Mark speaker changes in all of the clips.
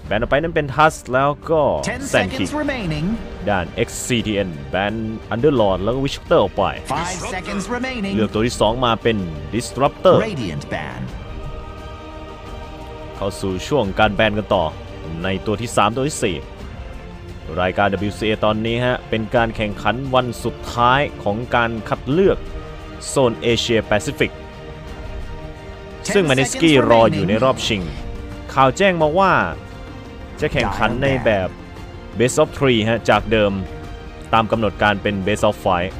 Speaker 1: นออกไปนั้นเป็นทัสแล้วก็แซนคิกด้าน XCTN แบนอันเดอร์ลอร์ดแล้วก็วิชเตอร์ออกไปเลือกตัวที่2มาเป็น Disruptor เข้าสู่ช่วงการแบนกันต่อในตัวที่3ตัวที่4รายการ WCA ตอนนี้ฮะเป็นการแข่งขันวันสุดท้ายของการคัดเลือกโซนเอเชียแปซิฟิกซึ่งมานิสกี้รออยู่ในรอบชิงข่าวแจ้งมาว่าจะแข่งขันในแบบ Best of 3 ฮะจากเดิมตามกำหนดการเป็น Best of 5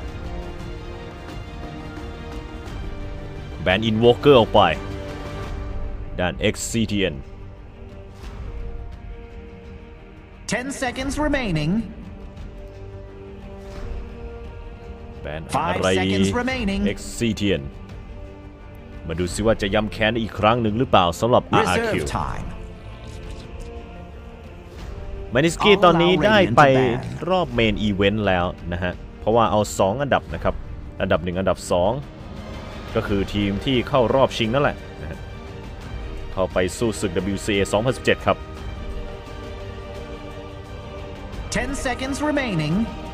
Speaker 1: แบน Invoker ออกไปด้าน XCTN
Speaker 2: 10 seconds remaining
Speaker 1: แบนอะไร XCTN มาดูซิว่าจะย้ำแค้นอีกครั้งหนึ่งหรือเปล่าสำหรับ RRQ มานิสกี้ตอนนี้ได้ไปรอบเมนอีเวนต์แล้วนะฮะเพราะว่าเอา2อันดับนะครับอันดับ1อันดับ2ก็คือทีมที่เข้ารอบชิงนั่นแหละนะฮะเข้าไปสู้ศึก WCA 2017 ครับ
Speaker 2: 10 seconds remaining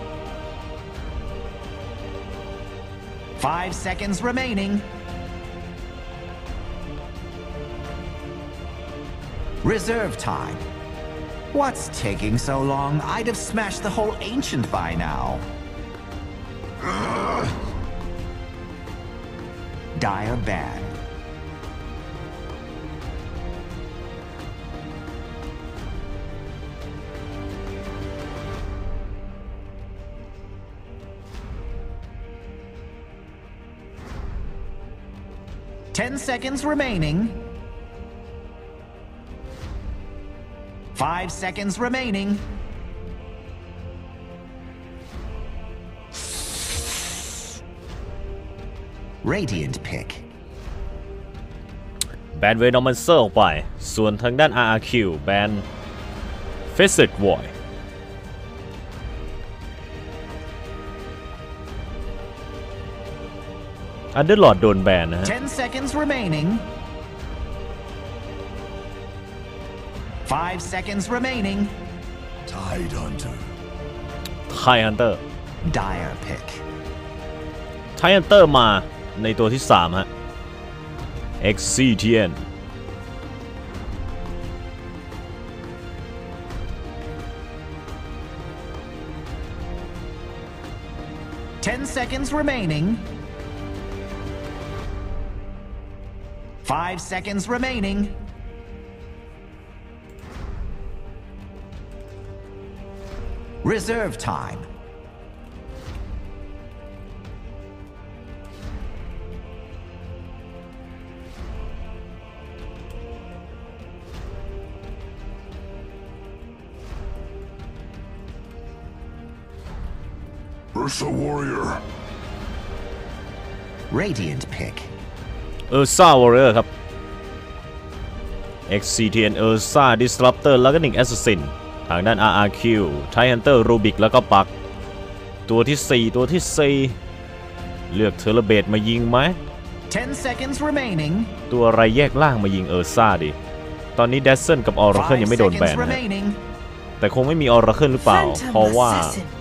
Speaker 2: 5 seconds remaining Reserve time What's taking so long? I'd have smashed the whole ancient by now. Dire ban. Ten seconds remaining. 5 seconds remaining. Radiant pick.
Speaker 1: แบนเวนอมันเซอร์ออกไปส่วนทางด้าน RRQ แบน Facet Void อันเดอร์ลอร์ดโดนแบนนะฮะ
Speaker 2: 10 seconds remaining. 5 seconds remaining.
Speaker 3: Tide Hunter.
Speaker 1: Tide Hunter.
Speaker 2: Dire pick.
Speaker 1: Tide Hunter มาในตัวที่3ฮะ XCTN.
Speaker 2: Ten seconds remaining. 5 seconds remaining. Reserve time.
Speaker 3: Ursa Warrior.
Speaker 2: Radiant pick.
Speaker 1: Ursa Warrior ครับ XCTN Ursa Disruptor แล้วก็1 Assassinทางด้าน RRQ Tide Hunter Rubik แล้วก็ปักตัวที่4ตัวที่4เลือกเทเลเบตมายิงไหม
Speaker 2: 10 seconds remaining
Speaker 1: ตัวอะไรแยกล่างมายิงเออร์ซ่าดิตอนนี้เดซเซนกับออราเคิลยังไม่โดนแบนนะแต่คงไม่มีออราเคิลหรือเปล่าเพราะว่า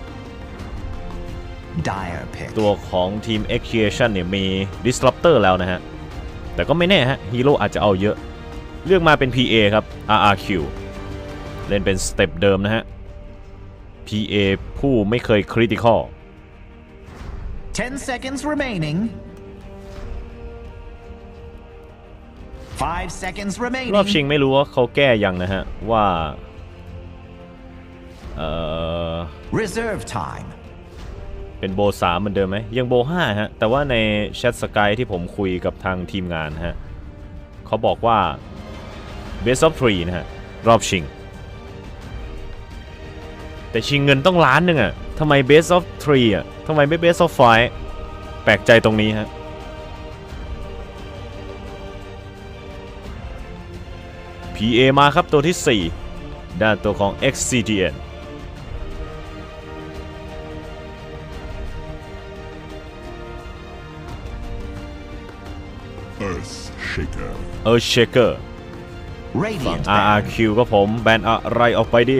Speaker 1: ตัวของทีม Execution เนี่ยมี Disruptor แล้วนะฮะแต่ก็ไม่แน่ฮะฮีโร่อาจจะเอาเยอะเลือกมาเป็น PA ครับ RRQ เล่นเป็นสเต็ปเดิมนะฮะ PA ผู้ไม่เคยคริติคอล
Speaker 2: 10 seconds remaining 5 seconds remaining
Speaker 1: รอบชิงไม่รู้ว่าเขาแก้ยังนะฮะว่า
Speaker 2: Reserve time
Speaker 1: เป็นโบ3เหมือนเดิมไหมยังโบ5ฮะแต่ว่าในแชทสกายที่ผมคุยกับทางทีมงานฮะเขาบอกว่า Best of 3 นะฮะรอบชิงแต่ชิงเงินต้องล้านหนึ่งอ่ะทำไม Best of 3 อ่ะทำไมไม่ Best of 5 แปลกใจตรงนี้ฮะ PA มาครับตัวที่4ด้านตัวของ XCTN
Speaker 3: Earth Shaker
Speaker 1: Earth Shaker
Speaker 2: Radiant
Speaker 1: RRQ ก็ผมแบนอะไรออกไปดิ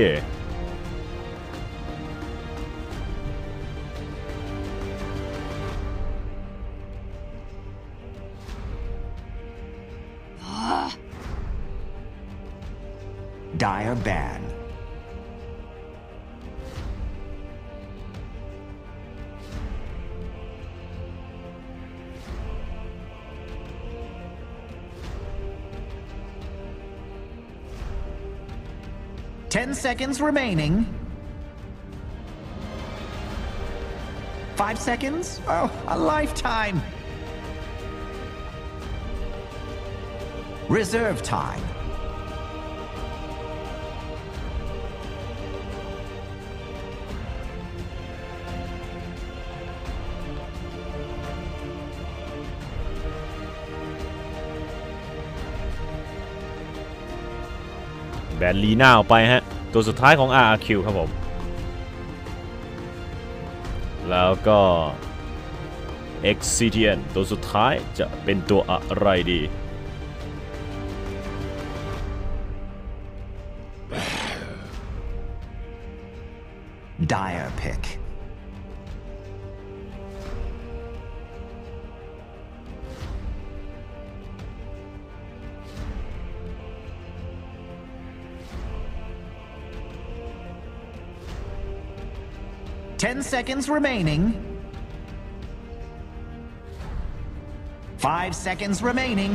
Speaker 2: Dire ban. Ten seconds remaining. 5 seconds? Oh, a lifetime. Reserve time.
Speaker 1: แบนลีน่าออกไปฮะตัวสุดท้ายของ RRQ ครับผมแล้วก็ Excidian ตัวสุดท้ายจะเป็นตัวอะไรดี
Speaker 2: Dire pick. Ten seconds remaining. 5 seconds remaining.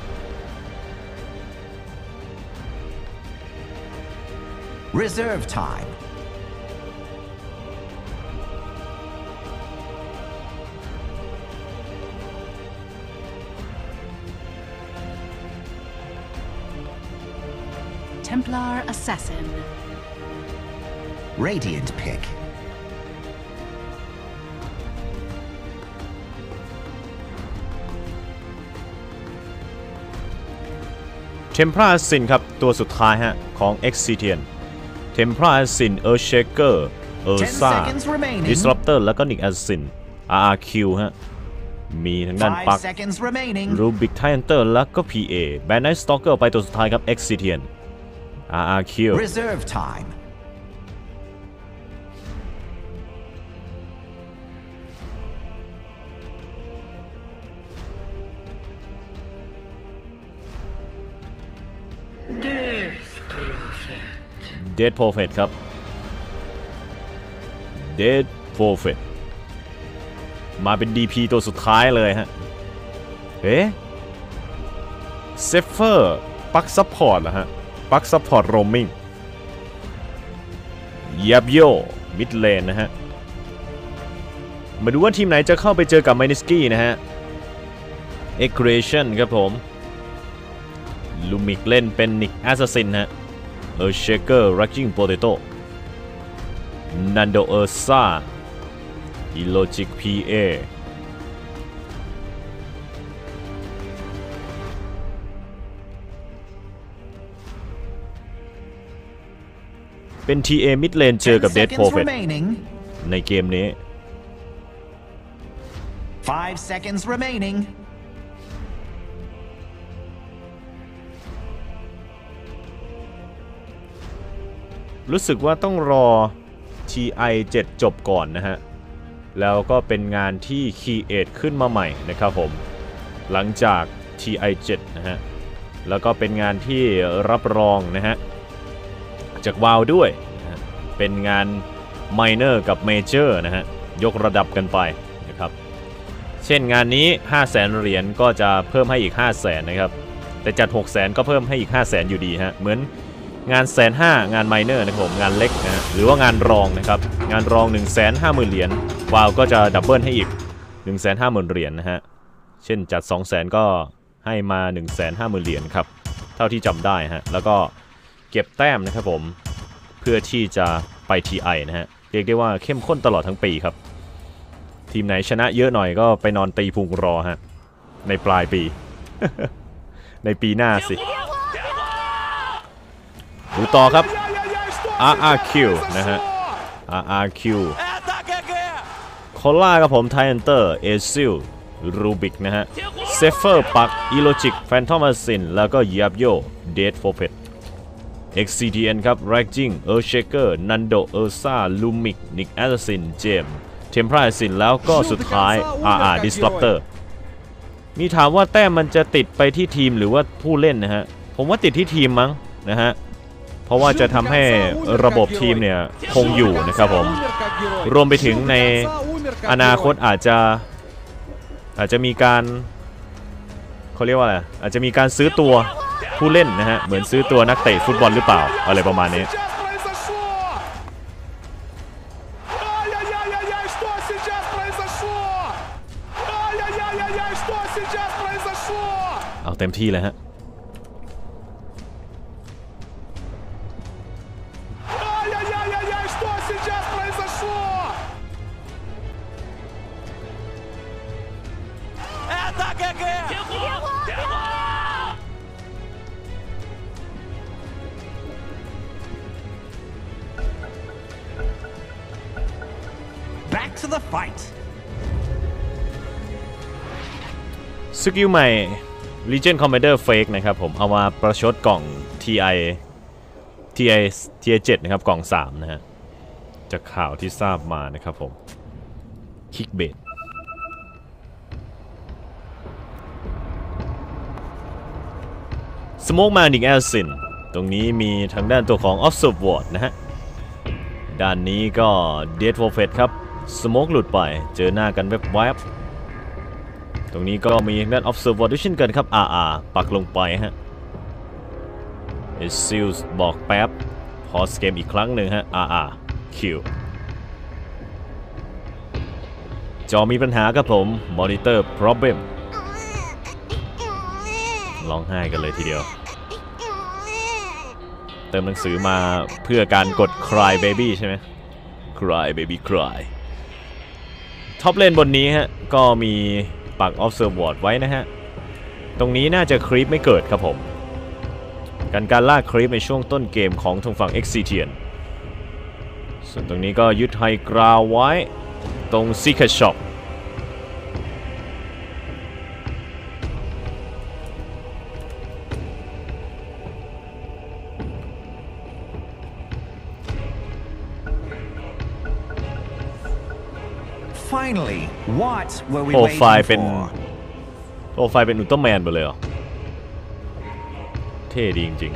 Speaker 2: Reserve time.
Speaker 4: Templar Assassin.
Speaker 2: Radiant pick.
Speaker 1: Templar Assassin ครับตัวสุดท้ายฮะของ Excidian Templar Assassin Earthshaker Ursa Disruptor แล้วก็ Nick Assassin RRQ ฮะมีทางด้านปัก Rubik Titanter แล้วก็ PA Bad Night Stalker ไปตัวสุดท้ายครับ Excidian RRQ
Speaker 2: Reserve time.
Speaker 1: Dead Prophet ครับ Dead Prophet มาเป็น DP ตัวสุดท้ายเลยฮะเซฟเฟอร์ปักซัพพอร์ตเหรอฮะปักซัพพอร์ตโรมมิ่งยับโยมิดเลนนะฮะมาดูว่าทีมไหนจะเข้าไปเจอกับไมนิสกี้นะฮะ Aggression ครับผมลูมิกเล่นเป็น Nick Assassin ฮะEarthshaker Raging Potato Nando Ursa Illogic PA เป็น TA Mid Lane เจอกับ Dead Prophet ในเกมนี้
Speaker 2: 5 seconds remaining.
Speaker 1: รู้สึกว่าต้องรอ TI 7 จบก่อนนะฮะแล้วก็เป็นงานที่ Create ขึ้นมาใหม่นะครับผมหลังจาก TI 7 นะฮะแล้วก็เป็นงานที่รับรองนะฮะจาก WoW ด้วยนะเป็นงาน Minor กับ Major นะฮะยกระดับกันไปนะครับเช่นงานนี้ 500,000 เหรียญก็จะเพิ่มให้อีก 500,000 นะครับแต่จัด 600,000 ก็เพิ่มให้อีก 500,000 อยู่ดีฮะเหมือนงาน150,000งานไมเนอร์นะครับผมงานเล็กนะหรือว่างานรองนะครับงานรอง 150,000 เหรียญวาวก็จะดับเบิลให้อีก 150,000 เหรียญนะฮะเช่นจัด 200,000 ก็ให้มา 150,000 เหรียญครับเท่าที่จำได้ฮะแล้วก็เก็บแต้มนะครับผมเพื่อที่จะไป TI นะฮะเรียกได้ว่าเข้มข้นตลอดทั้งปีครับทีมไหนชนะเยอะหน่อยก็ไปนอนตีพุงรอฮะในปลายปี ในปีหน้าสิดูต่อครับ RRQ นะฮะ RRQ โคล่ากับผม Titanter เอซิลรูบิกนะฮะเฟอร์ปักอีโลจิกแฟนทอมอาซินแล้วก็ยับโยเดดโฟเพต XCTN ครับแร็กจิงเออร์เชเกอร์นันโดเออร์ซ่าลูมิกนิกแอสซินเจมเทมเพราซินแล้วก็สุดท้าย RR Disruptor มีถามว่าแต้มมันจะติดไปที่ทีมหรือว่าผู้เล่นนะฮะผมว่าติดที่ทีมมั้งนะฮะเพราะว่าจะทำให้ระบบทีมเนี่ยคงอยู่นะครับผมรวมไปถึงในอนาคตอาจจะมีการเขาเรียกว่าอะไรอาจจะมีการซื้อตัวผู้เล่นนะฮะเหมือนซื้อตัวนักเตะฟุตบอลหรือเปล่าอะไรประมาณนี้เอาเต็มที่เลยฮะ
Speaker 2: Back to the fight.
Speaker 1: สกิลใหม่ Legion Commander Fake นะครับผมเอามาประชดกล่อง TI 7นะครับกล่อง3นะฮะจากข่าวที่ทราบมานะครับผมคิกเบดสโมกมานิกแอลซินตรงนี้มีทางด้านตัวของ Observer นะฮะด้านนี้ก็ Dead Prophet ครับสโมกหลุดไปเจอหน้ากันแวบๆตรงนี้ก็มีทางด้าน Observer ด้วยเช่นกันครับ RR ปักลงไปฮะซิลส์บอกแป๊บพอสเกมอีกครั้งหนึ่งฮะ RR Q จอมีปัญหาครับผม Monitor Problem ร้องไห้กันเลยทีเดียวเติมหนังสือมาเพื่อการกด Cry Baby ใช่ไหม Cry Baby Cry ท็อปเลนบนนี้ฮะก็มีปัก Observer ไว้นะฮะตรงนี้น่าจะครีปไม่เกิดครับผมการล่าครีปในช่วงต้นเกมของทางฝั่ง XCTN ส่วนตรงนี้ก็ยึดไฮกราวไว้ตรง Secret Shop
Speaker 2: Finally, what were we
Speaker 1: โปร
Speaker 2: waiting
Speaker 1: ไฟล์เป็น
Speaker 2: for?
Speaker 1: โปรไฟล์เป็นอุลตร้าแมนไปเลยเหรอเท่ดีจริง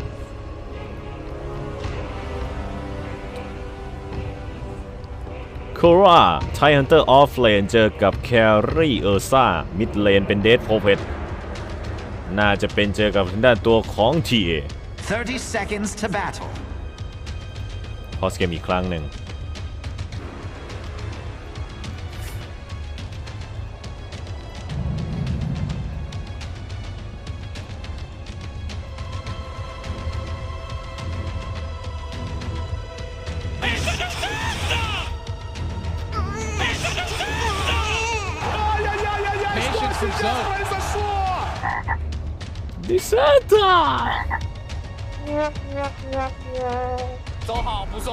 Speaker 1: ๆโคราไทฮันเตอร์ออฟเลนเจอกับแครี่เออร์ซ่ามิดเลนเป็นเดดโพเพตน่าจะเป็นเจอกับทางด้านตัวของ TA
Speaker 2: 30 seconds to battle.
Speaker 1: พอสเกมอีกครั้งหนึ่งดิเซต้า
Speaker 5: 走好不送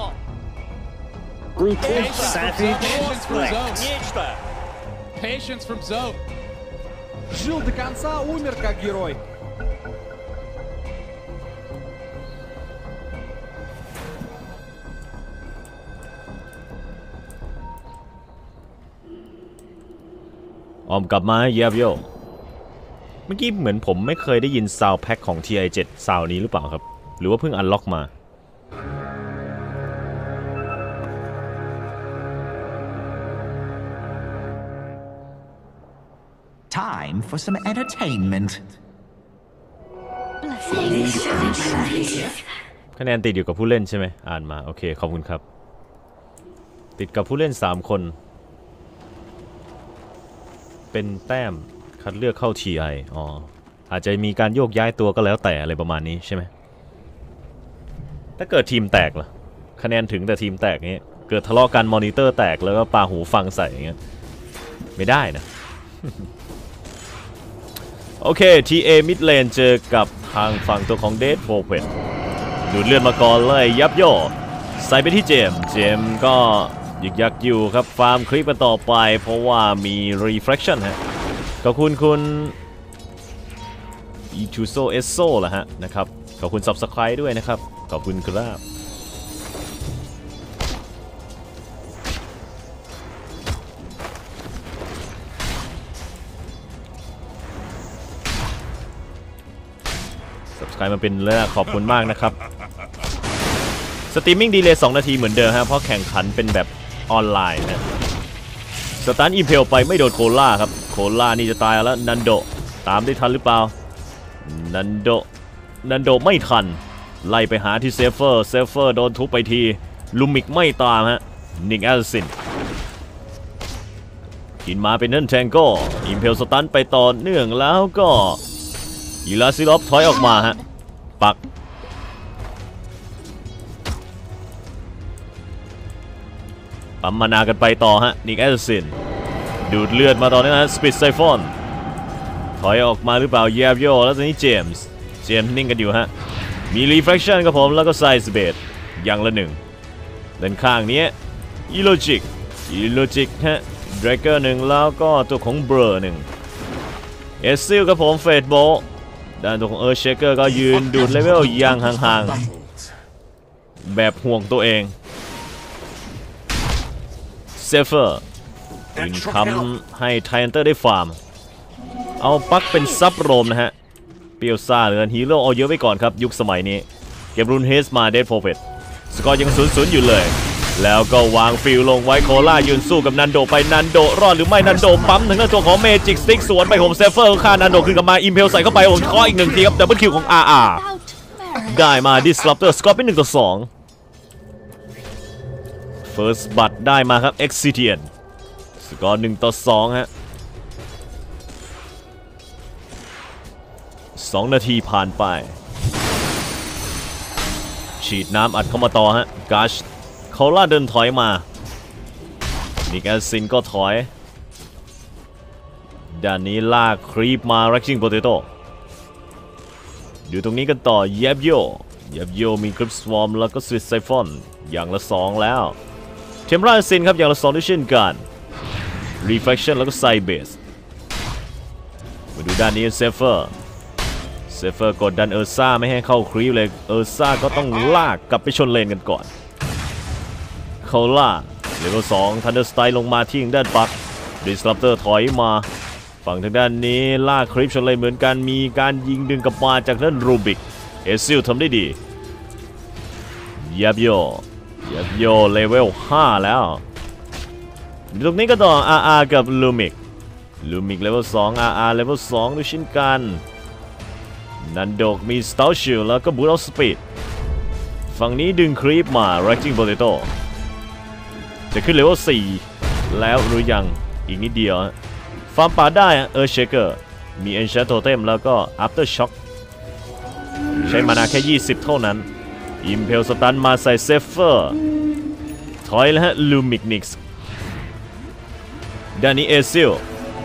Speaker 6: Patience from Zoe. Жил до конца, умер как герой.
Speaker 1: ออมกลับมาเยียบโยเมื่อกี้เหมือนผมไม่เคยได้ยินซาวด์แพ็คของ TI 7ซาวนี้หรือเปล่าครับหรือว่าเพิ่งอันล็อกมา
Speaker 2: Time for some entertainment.
Speaker 1: คะแนนติดอยู่กับผู้เล่นใช่ไหมอ่านมาโอเคขอบคุณครับติดกับผู้เล่น3คนเป็นแต้มคัดเลือกเข้า TI อ๋ออาจจะมีการโยกย้ายตัวก็แล้วแต่อะไรประมาณนี้ใช่ไหมถ้าเกิดทีมแตกล่ะคะแนนถึงแต่ทีมแตกเงี้ยเกิดทะเลาะกันมอนิเตอร์แตกแล้วก็ปาหูฟังใส่อย่างเงี้ยไม่ได้นะ โอเค TA mid lane เจอกับทางฝั่งตัวของ Dead Prophet ดูดเลือดมาก่อนเลยยับย่อใส่ไปที่เจมก็ยึกยักอยู่ครับฟาร์มคลิปกันต่อไปเพราะว่ามี refraction ฮะขอบคุณคุณอีทูโซเอสโซล่ะฮะนะครับขอบคุณ Subscribe ด้วยนะครับขอบคุณครับSubscribe มาเป็นเลยขอบคุณมากนะครับสตรีมมิ่งดีเลย์2นาทีเหมือนเดิมฮะเพราะแข่งขันเป็นแบบออนไลน์นะสตาร์ทอิมเพลไปไม่โดนโคล่าครับโคล่านี่จะตายแล้วนันโดตามได้ทันหรือเปล่านันโดไม่ทันไล่ไปหาที่เซฟเฟอร์โดนทุบไปทีลูมิกไม่ตามฮะนิกแอลซินกินมาเป็นนั่นแทงโก้อิมเพลสตันไปต่อเนื่องแล้วก็อีลาซิลอฟถอยออกมาฮะปักปั๊มมานากันไปต่อฮะนิกแอลซินดูดเลือดมาต่อเนื่องฮะสปิดไซฟอนถอยออกมาหรือเปล่าเยียบโยแล้วตอนนี้เจมส์นิ่งกันอยู่ฮะมีรีเฟรคชั่นครับผมแล้วก็ไซส์เบดอย่างละหนึ่งด้านข้างนี้อีโลจิกฮะดราเกอร์หนึ่งแล้วก็ตัวของเบอร์หนึ่งเอซิลครับผมเฟดโบด้านตัวของเชคเกอร์ก็ยืนดูดเลเวลอย่างห่างๆแบบห่วงตัวเองเซฟเฟอร์ยิงทำให้ไทแอนเตอร์ได้ฟาร์มเอาปักเป็นซับโรมนะฮะเปียวซ่าเหลือฮีโร่เอาเยอะไว้ก่อนครับยุคสมัยนี้เก็บรุนเฮสมาเดดโพเฟตสกอร์ยัง0-0อยู่เลยแล้วก็วางฟิลลงไว้โคล่ายืนสู้กับนันโดไปนันโดรอดหรือไม่นันโดปั๊มถึงหน้าตัวของเมจิกสติ๊กสวนไปผมเซฟเฟอร์ฆ่านันโดคืนกลับมาอิมเพลใส่เข้าไปผมเคาะอีกหนึ่งทีครับดับเบิลคิวของ RR ได้มาดิสลอปเตอร์สกอร์เป็น1-2 First Blood ได้มาครับ Excition สกอร์1-2 ฮะ2 นาทีผ่านไปฉีดน้ำอัดเข้ามาต่อฮะกัชโคล่าเดินถอยมานิกแอลซินก็ถอยด้านนี้ลากครีปมาแร็กชิ่งโปเตโต้อยู่ตรงนี้กันต่อเย็บโยมีคริปสวอร์มแล้วก็สวิตไซฟอนอย่างละ2แล้วเทมราซินครับอย่างละ2ด้วยเช่นกันรีเฟคชั่นแล้วก็ไซเบสมาดูด้านนี้เซฟเฟอร์กดดันซ่าไม่ให้เข้าครีปเลยซ่าก็ต้องลากกลับไปชนเลนกันก่อนโคล่าเลเวล2ทันเดอร์สไตล์ลงมาที่ด้านปักดิสรัปเตอร์ถอยมาฝั่งทางด้านนี้ลากคลิปชนเลยเหมือนกันมีการยิงดึงกลับมาจากด้านรูบิกเอซิลทำได้ดียับโยเลเวล5แล้วตรงนี้ก็ต่อ RR กับลูมิกเลเวล2 RR เลเวล2ด้วยเช่นกันนันโดกมีสตาร์ชิลแล้วก็บูทออฟสปีดฝั่งนี้ดึงครีปมาแร็กจิ้งโปเตโต้จะขึ้นเลเวล4แล้วหรือยังอีกนิดเดียวฟาร์มป่าได้เชคเกอร์มีเอนชาร์โทเทมแล้วก็อัฟเตอร์ช็อคใช้มานาแค่20เท่านั้นอิมเพลสตันมาใส่เซฟเฟอร์ถอยแล้วฮะลูมิกนิกส์ด้านนี้เอซิล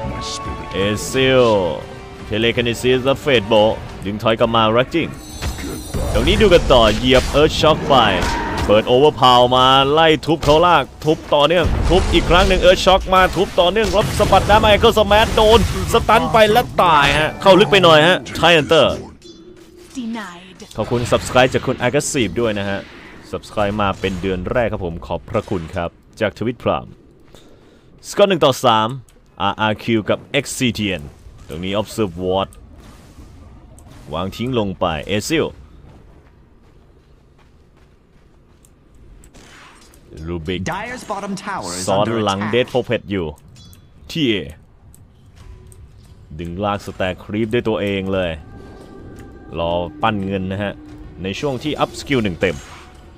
Speaker 1: เทเลคานิซิสและเฟดโบดึงถอยกลับมาแร็กจิ้งตรงนี้ดูกันต่อเหยียบช็อคไปเปิดโอเวอร์พาวมาไล่ทุบเขาลากทุบต่อเนื่องทุบอีกครั้งหนึ่งช็อคมาทุบต่อเนื่องรถสะบัดน้ำไมเคิลสมาร์ทโดนสตันไปและตายฮะเข้าลึกไปหน่อยฮะไทแอนเตอร์
Speaker 4: Denied.
Speaker 1: ขอบคุณ Subscribe จากคุณ Aggressive ด้วยนะฮะ Subscribe มาเป็นเดือนแรกครับผมขอบพระคุณครับจากทวิตพรามสกอร์1-3 RRQ กับ Excition ตรงนี้ Observe Ward วางทิ้งลงไปเอซิลรูบิก
Speaker 2: Dire's bottom tower is
Speaker 1: ซ้อน
Speaker 2: under
Speaker 1: หลัง
Speaker 2: attack.
Speaker 1: เดดโฟเพตอยู่ที่ A ดึงลากสแต็กครีปด้วยตัวเองเลยรอปั้นเงินนะฮะในช่วงที่อัพสกิล1เต็ม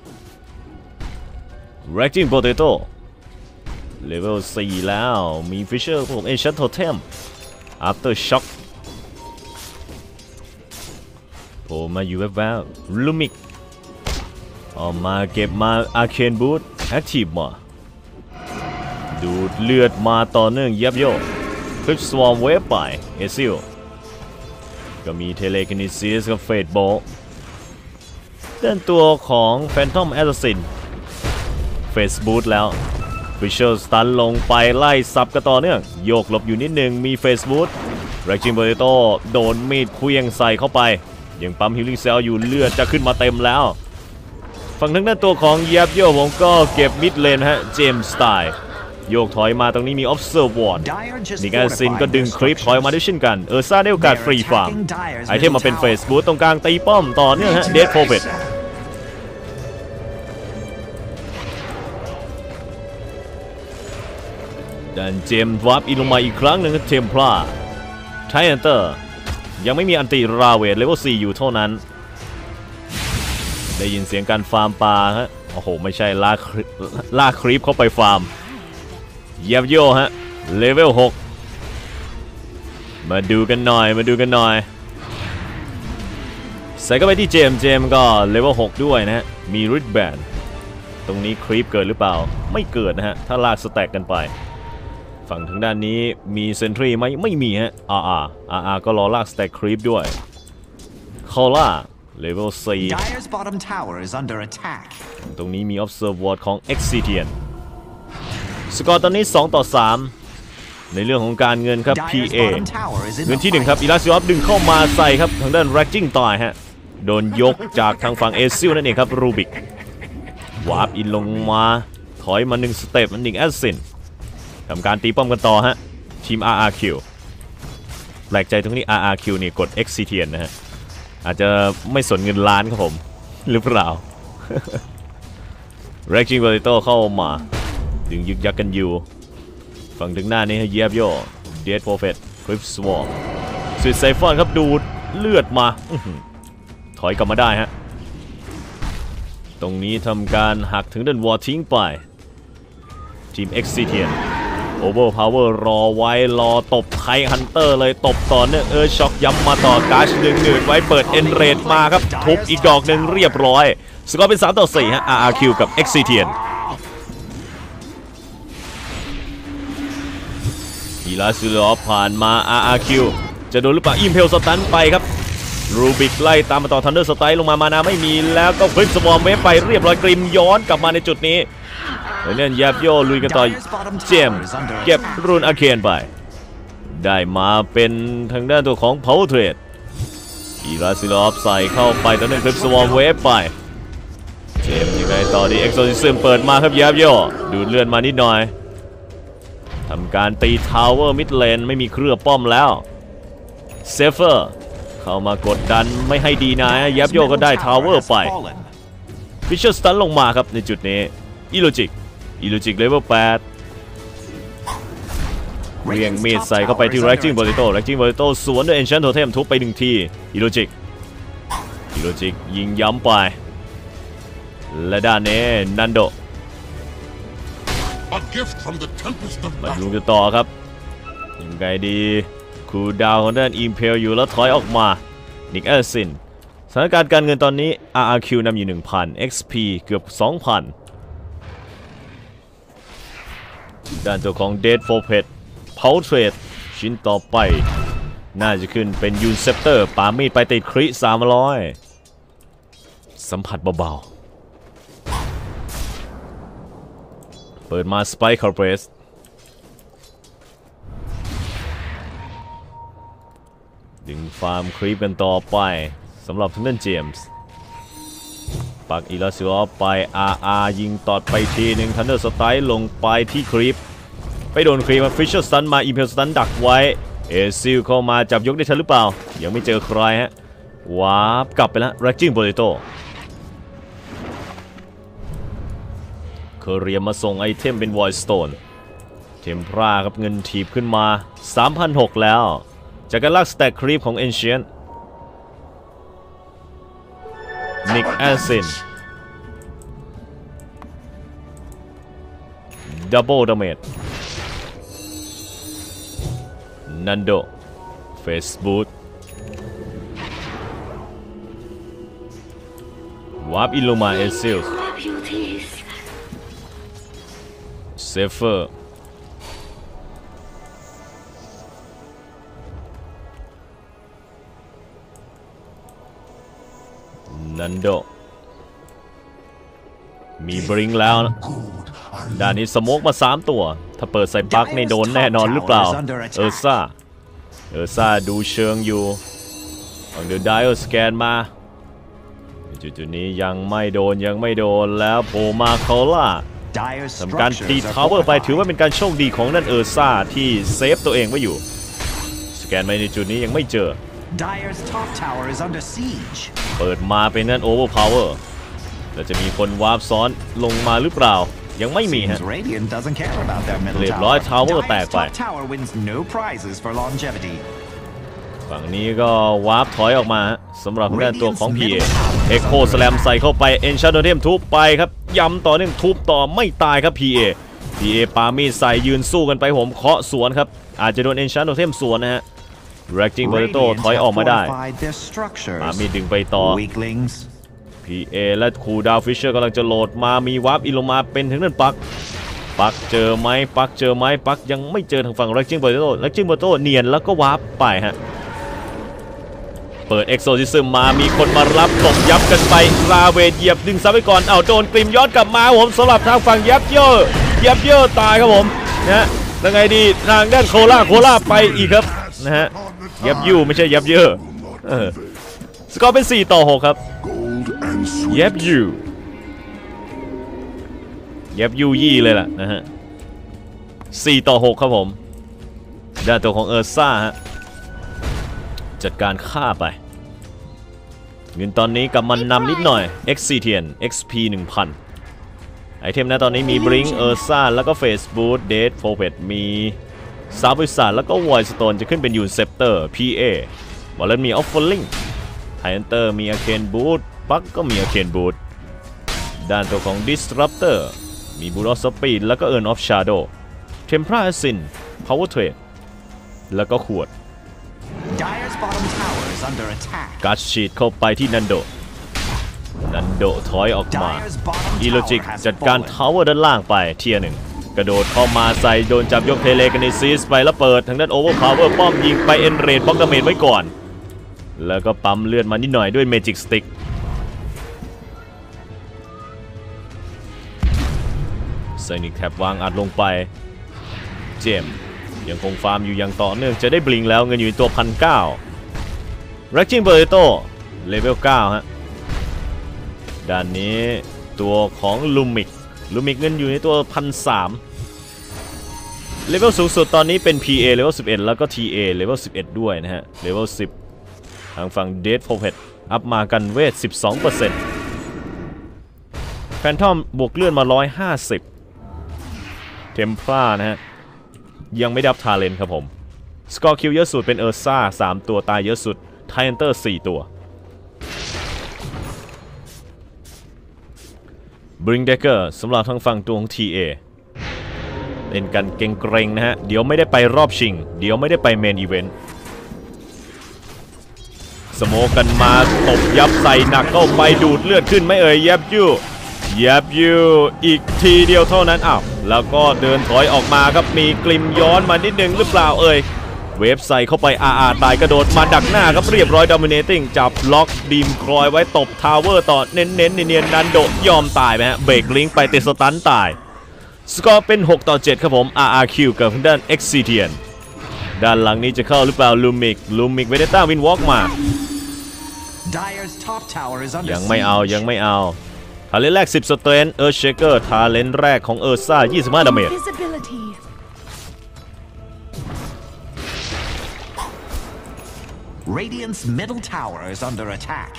Speaker 1: Raging Potato เลเวล4แล้วมีฟิชเชอร์ของเอชั่นโทเทม After Shock โผล่มาอยู่แวบๆลูมิกออกมาเก็บมาอาร์เคนบูทแอคทีฟมาดูดเลือดมาต่อเนื่องยับโยคลิปสวอมเวฟไปเอซิลก็มีเทเลคินิซิสกับเฟดโบเดินตัวของแฟนทอมแอสซัสซินเฟสบูทแล้วฟิชเชอร์สตันลงไปไล่ซับกันต่อเนื่องโยกหลบอยู่นิดนึงมีเฟสบูทแร็กจิงโปเตโต้โดนมีดเคลื่องใส่เข้าไปยังปั๊มฮิลลิ่งเซลอยู่เลือดจะขึ้นมาเต็มแล้วฝั่งทางด้านตัวของเยียบโยผมก็เก็บมิดเลนฮะเจมส์สไตล์โยกถอยมาตรงนี้มี Observe Ward นิกแอซินก็ดึงคลิปถอยมาด้วยเช่นกันซ่าได้โอกาสฟรีฟาร์มไอเทมมาเป็นเฟสบูทตรงกลางตีป้อมต่อเนื่องฮะเดดโฟเวตดันเจมส์วับอินลงมาอีกครั้งหนึ่งเทมพลาไทแอนเตอร์ยังไม่มีอันติราเวทเลเวล 4 อยู่เท่านั้นได้ยินเสียงการฟาร์มปลาฮะโอ้โหไม่ใช่ลากคลิปเข้าไปฟาร์มเยียบโยฮะเลเวล 6มาดูกันหน่อยใส่เข้าไปที่เจมก็เลเวล 6 ด้วยนะฮะมีริดแบนตรงนี้คลิปเกิดหรือเปล่าไม่เกิดนะฮะถ้าลากสแต็กกันไปฝั่งทางด้านนี้มีเซนทรีไหมไม่มีฮะก็รอลากสแต็กคลิปด้วยคอล่าเลเวล 4 ตรงนี้มี Observe Ward ของ Excidian สกอร์ตอนนี้2-3ในเรื่องของการเงินครับ PA เงินที่1ครับอิลาซิออฟดึงเข้ามาใส่ครับทางด้าน Raging ตายฮะโดนยกจากทางฝั่งเอซิลนั่นเองครับรูบิกวาร์ปอินลงมาถอยมา1สเต็ปนิกแอสซินทำการตีป้อมกันต่อฮะทีม RRQ แปลกใจตรงนี้ RRQ นี่กด Excidian นะฮะอาจจะไม่สนเงินล้านครับผมหรือเปล่า Raging Potato เข้ามาดึงยึกยักกันอยู่ฝั่งถึงหน้านี้ให้เยียบโยเดดโปรเฟตคริปสวอร์มสุดไซฟอนครับดูดเลือดมาถอยกลับมาได้ฮะตรงนี้ทำการหักถึงดันวอร์ทิ้งไปทีม Excidian Overpower รอไว้รอตบไทฮันเตอร์เลยตบต่อเนื่องช็อกย้ำมาต่อกาชดึงหนืดไว้เปิดเอ็นเรดมาครับทุบอีกดอกหนึ่งเรียบร้อยสกอร์เป็น3-4ฮะ RRQ กับ Excidian อีลาซิลอฟผ่านมา RRQ จะโดนหรือเปล่าอิมเพลสตันไปครับรูบิกไล่ตามมาต่อทันเดอร์สไตล์ลงมามานาไม่มีแล้วก็คลิปสวอมเวฟไปเรียบร้อยกริมย้อนกลับมาในจุดนี้เนี่ยยับโยลุยกันต่อเจมเก็บรุนอาเคนไปได้มาเป็นทางด้านตัวของ Power Trade อีลาซิลอฟใส่เข้าไปตอนนั้นคลิปสวอมเวฟไปเจมยังไงต่อดี Exorcism เปิดมาครับยับโยดูดเลือดมานิดหน่อยทำการตีทาวเวอร์มิดเลนไม่มีเครือป้อมแล้วเซฟเฟอร์เข้ามากดดันไม่ให้ดีนะยับโยก็ได้ทาวเวอร์ไปฟิชเชอร์สตันลงมาครับในจุดนี้อิโลจิกเลเวล 8เรียงมีดใส่เข้าไปที่ Raging Potato สวนด้วย Enchant Totem ทุบไป1ทีอิโลจิกยิงย้ำไปและด้านนี้นันโดมาดูกันต่อครับยังไงดีคูลดาวน์ของด้านอิมเพลอยู่แล้วถอยออกมานิกแอสซินสถานการณ์การเงินตอนนี้ RRQ นำอยู่ 1,000 XP เกือบ 2,000 ด้านตัวของ Dead for Pet Power Trade ชิ้นต่อไปน่าจะขึ้นเป็นยูนเซปเตอร์ปามีดไปติดคริ300สัมผัสเบาๆเปิดมา Spike Corpress ดึงฟาร์มครีปกันต่อไปสำหรับทางด้านเจมส์ปักอีลาซิออฟไป RR ยิงตอดไปทีหนึ่งทันเดอร์สไตล์ลงไปที่ครีปไปโดนครีปมาฟิชเชอร์สตันมาอิมเพลสตันดักไว้เอซิลเข้ามาจับยกได้ทันหรือเปล่ายังไม่เจอใครฮะวาร์ปกลับไปแล้ว Raging Potato เคอเรียมาส่งไอเทมเป็น Void Stone เทมพราครับเงินถีบขึ้นมา 3,600 แล้วจากการลากสแต็กครีปของ Ancientนิกแอสซินดับเบิลดาเมจนันโดเฟสบูทวาร์ปอินลงมาเอซิลเซฟเฟอร์นันโดมีบริงแล้วนะด้านนี้สโมกมา3ตัวถ้าเปิดใส่ปักในโดนแน่นอนหรือเปล่าซ่าเออซ่าดูเชิงอยู่ฝั่งเดอะไดสแกนมาจุดนี้ยังไม่โดนแล้วโผล่มาคอล่าทำการตีทาวเวอร์ไปถือว่าเป็นการโชคดีของนั่นเออซ่าที่เซฟตัวเองไว้อยู่สแกนมาในจุดนี้ยังไม่เจอเปิดมาเป็นนั่นโอเวอร์พาวเวอร์แล้วจะมีคนวาร์ปซ้อนลงมาหรือเปล่ายังไม่มีฮะเรียบร้อยทาวเวอร์แตกไปฝั่งนี้ก็วาร์ปถอยออกมาสำหรับด้านตัวของ PA เอ็กโคสแลมใส่เข้าไปเอนชาร์โดเทมทุบไปครับย้ำต่อเนื่องทุบต่อไม่ตายครับ PA ปามีดใส่ยืนสู้กันไปผมเคาะสวนครับอาจจะโดนเอนชาร์โดเทมสวนนะฮะแร็กจิงเบอร์โตถอยออกมาได้ปามีดดึงไปต่อ PA และคูดาวฟิชเชอร์กำลังจะโหลดมามีวาร์ปอินลงมาเป็นถึงนั่นปักเจอไหมปักยังไม่เจอทางฝั่งแร็กจิงเบอร์โตเนียนแล้วก็วาร์ปไปฮะเปิดเอ็กโซซิซึมมามีคนมารับตบยับกันไปราเวทเหยียบดึงซ้ำไปก่อนเอาโดนกริมย้อนกลับมาผมสำหรับทางฝั่งยับเยอะตายครับผมนะยังไงดีทางด้านโคล่าไปอีกครับนะฮะยับยูไม่ใช่ยับเยอะสกอร์เป็น4-6ครับยับยูยี่เลยล่ะนะฮะ4-6ครับผมด้านตัวของเออร์ซ่าฮะจัดการฆ่าไปเงินตอนนี้กลับมันนำนิดหน่อย XCTN XP 1000ไอเทมนะตอนนี้มี Blink เออร์ซ่าแล้วก็ Face Boot Dead Prophet มีซาบวิสานแล้วก็ Void Stone จะขึ้นเป็นยูนเซปเตอร์ PA วอลเลนมี Offering ไทเอนเตอร์มี Arcane Boot ปักก็มี Arcane Boot ด้านตัวของ Disruptor มี Boot of Speed แล้วก็ Urn of Shadow Templar Ascent Power Trade แล้วก็ขวดการ์ดชีดเข้าไปที่นันโดถอยออกมาอีโลจิกจัดการทาวเวอร์ด้านล่างไปเทียร์1กระโดดเข้ามาใส่โดนจับยกเทเลกันในซีสไปแล้วเปิดทางด้านโอเวอร์พาวเวอร์ป้อมยิงไปเอ็นเรดบล็อกดาเมจไว้ก่อนแล้วก็ปั๊มเลือดมานิดหน่อยด้วยเมจิกสติ๊กไซนิกแท็บวางอัดลงไปเจมยังคงฟาร์มอยู่อย่างต่อเนื่องจะได้บลิงแล้วเงินอยู่ในตัว 1,900 แร็กจิงเบอร์โตเลเวล 9 ฮะด้านนี้ตัวของลูมิกเงินอยู่ในตัว 1,300 เลเวลสูงสุดตอนนี้เป็น PA เลเวล 11 แล้วก็ TA เลเวล 11 ด้วยนะฮะเลเวล 10 ทางฝั่ง Dead Prophet อัพมากันเวท 12% แฟนทอมบวกเลื่อนมา 150 เทมพลานะฮะยังไม่ดับทาเลนครับผมสกอร์คิวเยอะสุดเป็นเออร์ซ่า3ตัวตายเยอะสุดไทเอนเตอร์4ตัวบริงเดเกอร์สำหรับทางฝั่งตัวของ TA เล่นกันเกรงๆนะฮะเดี๋ยวไม่ได้ไปรอบชิงเดี๋ยวไม่ได้ไปเมนอีเวนต์สโมกกันมาตบยับใส่หนักเข้าไปดูดเลือดขึ้นไม่เอ่ยยับยูอีกทีเดียวเท่านั้นอ้าวแล้วก็เดินถอยออกมาครับมีกลิมย้อนมานิดนึงหรือเปล่าเอ่ยเวฟใส่เข้าไปตายกระโดดมาดักหน้าครับเรียบร้อยดอมิเนติ้งจับล็อกดีมคลอยไว้ตบทาวเวอร์ต่อเน้นเนียนนันโดยอมตายไปฮะเบรกลิงก์ไปติดสตันตายสกอร์เป็น6-7ครับผม RRQ กับทางด้าน XCTN ด้านหลังนี้จะเข้าหรือเปล่าลูมิกเวเดต้าวินวอล์กมายังไม่เอาทาเลนแรก10สเตรนเออร์เชเกอร์ทาเลนแรกของเออร์ซ่า25ดาเมจ
Speaker 2: Radiant's middle tower is under attack.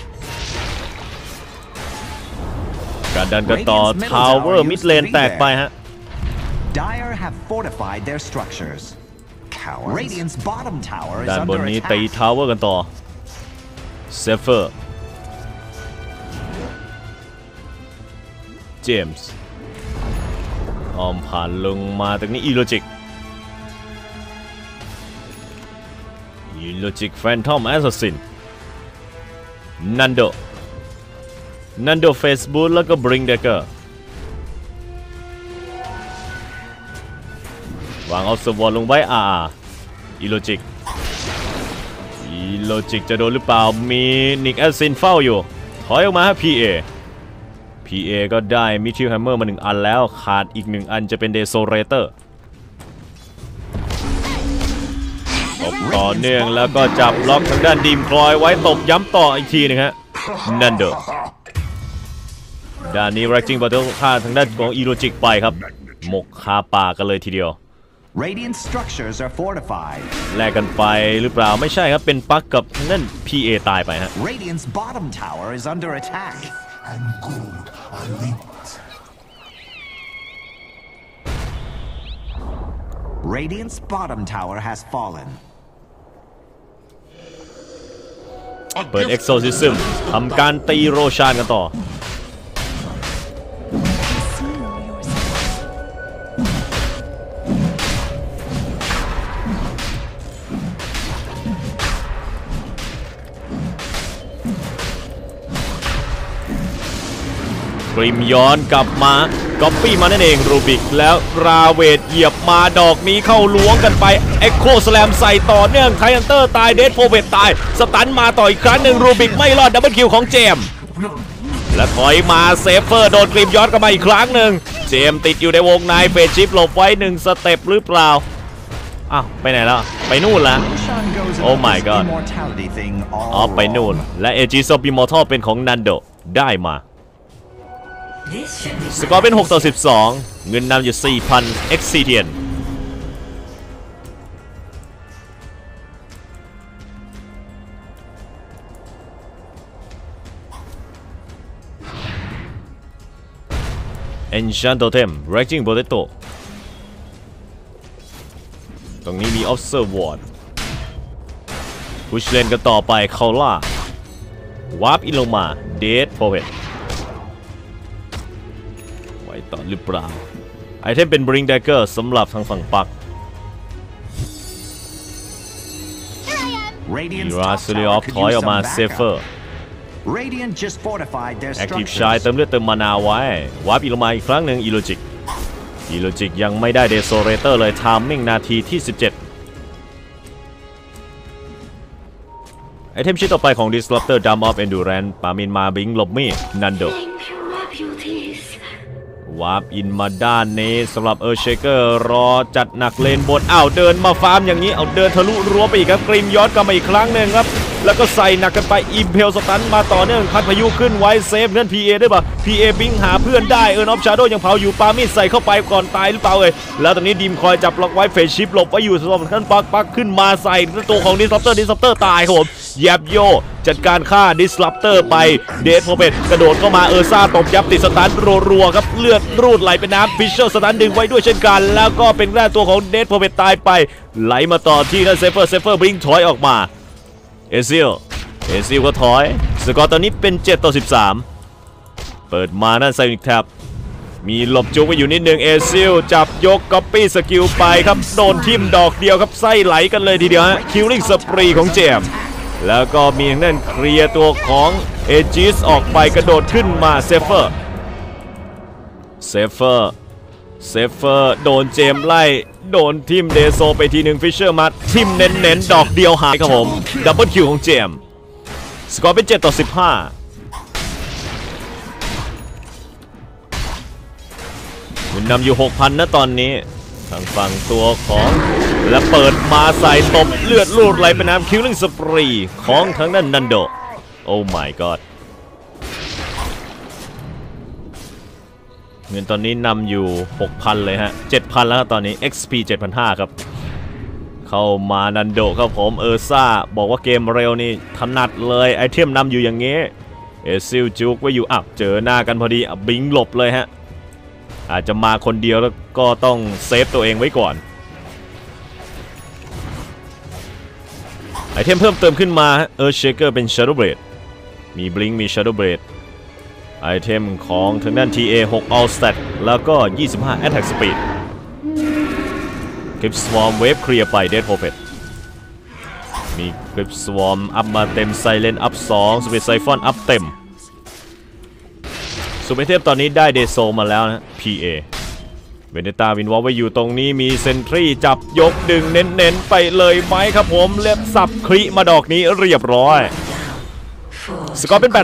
Speaker 1: การดันกันต่อทาวเวอร์มิดเลนแตกไปฮะ
Speaker 2: Dire have fortified their structures. Radiant's bottom tower is
Speaker 1: ด้านบ
Speaker 2: under
Speaker 1: นนี้
Speaker 2: attack.
Speaker 1: ตีทาวเวอร์กันต่อเซฟเฟอร์เจมส์อ้อมผ่านลงมาตรงนี้อีโลจิกแฟนทอมแอสซัสซินนันโดเฟสบูธแล้วก็บริงเดเกอร์วางเอาสวอลลงไว้อีโลจิกจะโดนหรือเปล่ามีนิกแอสซินเฝ้าอยู่ถอยออกมาฮะ PA ก็ได้มิทิลแฮมเมอร์มา1อันแล้วขาดอีก1อันจะเป็นเดโซเรเตอร์โอบต่อเนื่องแล้วก็จับล็อกทางด้านดีมคลอยไว้ตบย้ำต่ออีกทีนึงฮะนันโดด้านนี้ Raging Battle ฆ่าทางด้านของอีโรจิกไปครับหมกคาป่ากันเลยทีเดียว
Speaker 2: Radiant structures are fortified.
Speaker 1: แลกกันไปหรือเปล่าไม่ใช่ครับเป็นปักกับนั่น PA ตายไปฮะ
Speaker 2: Radiant's bottom tower is under attack.
Speaker 3: And good are linked.
Speaker 2: Radiant's bottom tower has fallen.
Speaker 1: เปิด Exorcism ทำการตีโรชานกันต่อกริมย้อนกลับมาก๊อปปี้มานั่นเองรูบิกแล้วราเวทเหยียบมาดอกนี้เข้าล้วงกันไปเอ็กโคสแลมใส่ต่อเนื่องไทฮันเตอร์ตายเดดโพเวตตายสตันมาต่ออีกครั้งหนึ่งรูบิกไม่รอดดับเบิลคิวของเจมและถอยมาเซฟเฟอร์โดนกริมย้อนกลับมาอีกครั้งหนึ่งเจมติดอยู่ในวงในเฟสชิปหลบไว้1สเต็ปหรือเปล่าอ้าวไปไหนแล้วไปนู่นละโอ้ my god อ๋อไปนู่นและเอจิโซปิมอร์ทัลเป็นของนันโดได้มาสกอร์เป็น6-12เงินนำอยู่ 4,000 Excidian Enchant Totem Raging Potato ตรงนี้มี Observe Ward พุชเลนกันต่อไปเคาล่าวาร์ปอินลงมา Dead Poetต่อหรือเปล่าไอเทมเป็น Bring Dagger สำหรับทางฝั่งปักอีราซูริออฟถอยออกมาเซฟเฟอร์แอคทีฟชายเติมเลือดเติมมานาไว้วาร์ปอีลงมาอีกครั้งหนึ่งอีโลจิกยังไม่ได้เดโซเรเตอร์เลยทามมิ่งนาทีที่ 17ไอเทมชิ้นต่อไปของ Disruptor Dam of Endurance ปามินมาบิงหลบมีนันโดวาร์ปอินมาด้านนี้สำหรับเชเกอร์รอจัดหนักเลนบนอ้าวเดินมาฟาร์มอย่างนี้เอาเดินทะลุรั้วไปอีกครับกริมย้อนกลับมาอีกครั้งหนึ่งครับแล้วก็ใส่หนักกันไปอิมเพลสตันมาต่อเนื่องพัดพายุขึ้นไว้เซฟเงื่อน PA ได้ป่ะ PA บิงหาเพื่อนได้ออฟชาโดยังเผาอยู่ปามีดใส่เข้าไปก่อนตายหรือเปล่าแล้วตอนนี้ดีมคอยจับล็อกไว้เฟสชิปหลบไว้อยู่สำหรับท่านปักขึ้นมาใส่ตัวของดิสลัปเตอร์ตายครับผมแยบโยจัดการฆ่าดิสลัปเตอร์ไปเดดโพเบตกระโดดเข้ามาซ่าตบยับติดสตันรัวๆครับเลือดรูดไหลเป็นน้ำฟิชเชอร์สตันดึงไว้ด้วยเช่นกันแล้วก็เป็นแร่ตัวของเดดโพเบตตายไปไหลมาต่อที่นั่นเซฟเฟอร์บิงถอยออกมาเอซิลก็ถอยสกอร์ตอนนี้เป็น7-13เปิดมานั่นไซนิกแท็บมีหลบจุกไว้อยู่นิดนึงเอซิลจับยกก๊อปปี้สกิลไปครับโดนทิ่มดอกเดียวครับไส้ไหลกันเลยทีเดียวฮะคิลลิ่งสปรีของเจมแล้วก็มีนั่นเคลียร์ตัวของเอจิสออกไปกระโดดขึ้นมาเซฟเฟอร์โดนเจมไล่โดนทิมเดโซไปทีหนึ่งฟิชเชอร์มาทิมเน้นดอกเดียวหายครับผมดับเบิลคิวของเจมสกอร์เป็น7-15มันนำอยู่ 6,000 นะตอนนี้ทางฝั่งตัวของและเปิดมาใส่ตบเลือดลูดไหลเป็นน้ำคิลลิ่งสปรีของทางด้านนันโดโอ้ my god เงินตอนนี้นำอยู่ 6,000 เลยฮะ 7,000 แล้วตอนนี้ XP 7,500 ครับเข้ามานันโดครับผมซ่าบอกว่าเกมเร็วนี่ถนัดเลยไอเทมนำอยู่อย่างงี้เอซิลจุกไว้อยู่เจอหน้ากันพอดีบิงหลบเลยฮะอาจจะมาคนเดียวแล้วก็ต้องเซฟตัวเองไว้ก่อนไอเทมเพิ่มเติมขึ้นมาเชเกอร์เป็น Shadow Blade มี Blink มี Shadow Blade ไอเทมของทางด้าน TA 6 All Stat แล้วก็25 Attack Speed คลิป Swarm Wave เคลียร์ไป Dead Prophet มีคลิป Swarm อัพมาเต็ม Silent อัพ2 Space Siphon อัพเต็มสุเปเทพตอนนี้ได้เดโซมาแล้วนะ PA เวเนต้าวินวอลไว้อยู่ตรงนี้มีเซนทรีจับยกดึงเน้นไปเลยไหมครับผมเล็บสับคลิมาดอกนี้เรียบร้อยสกอร์เป็น8-16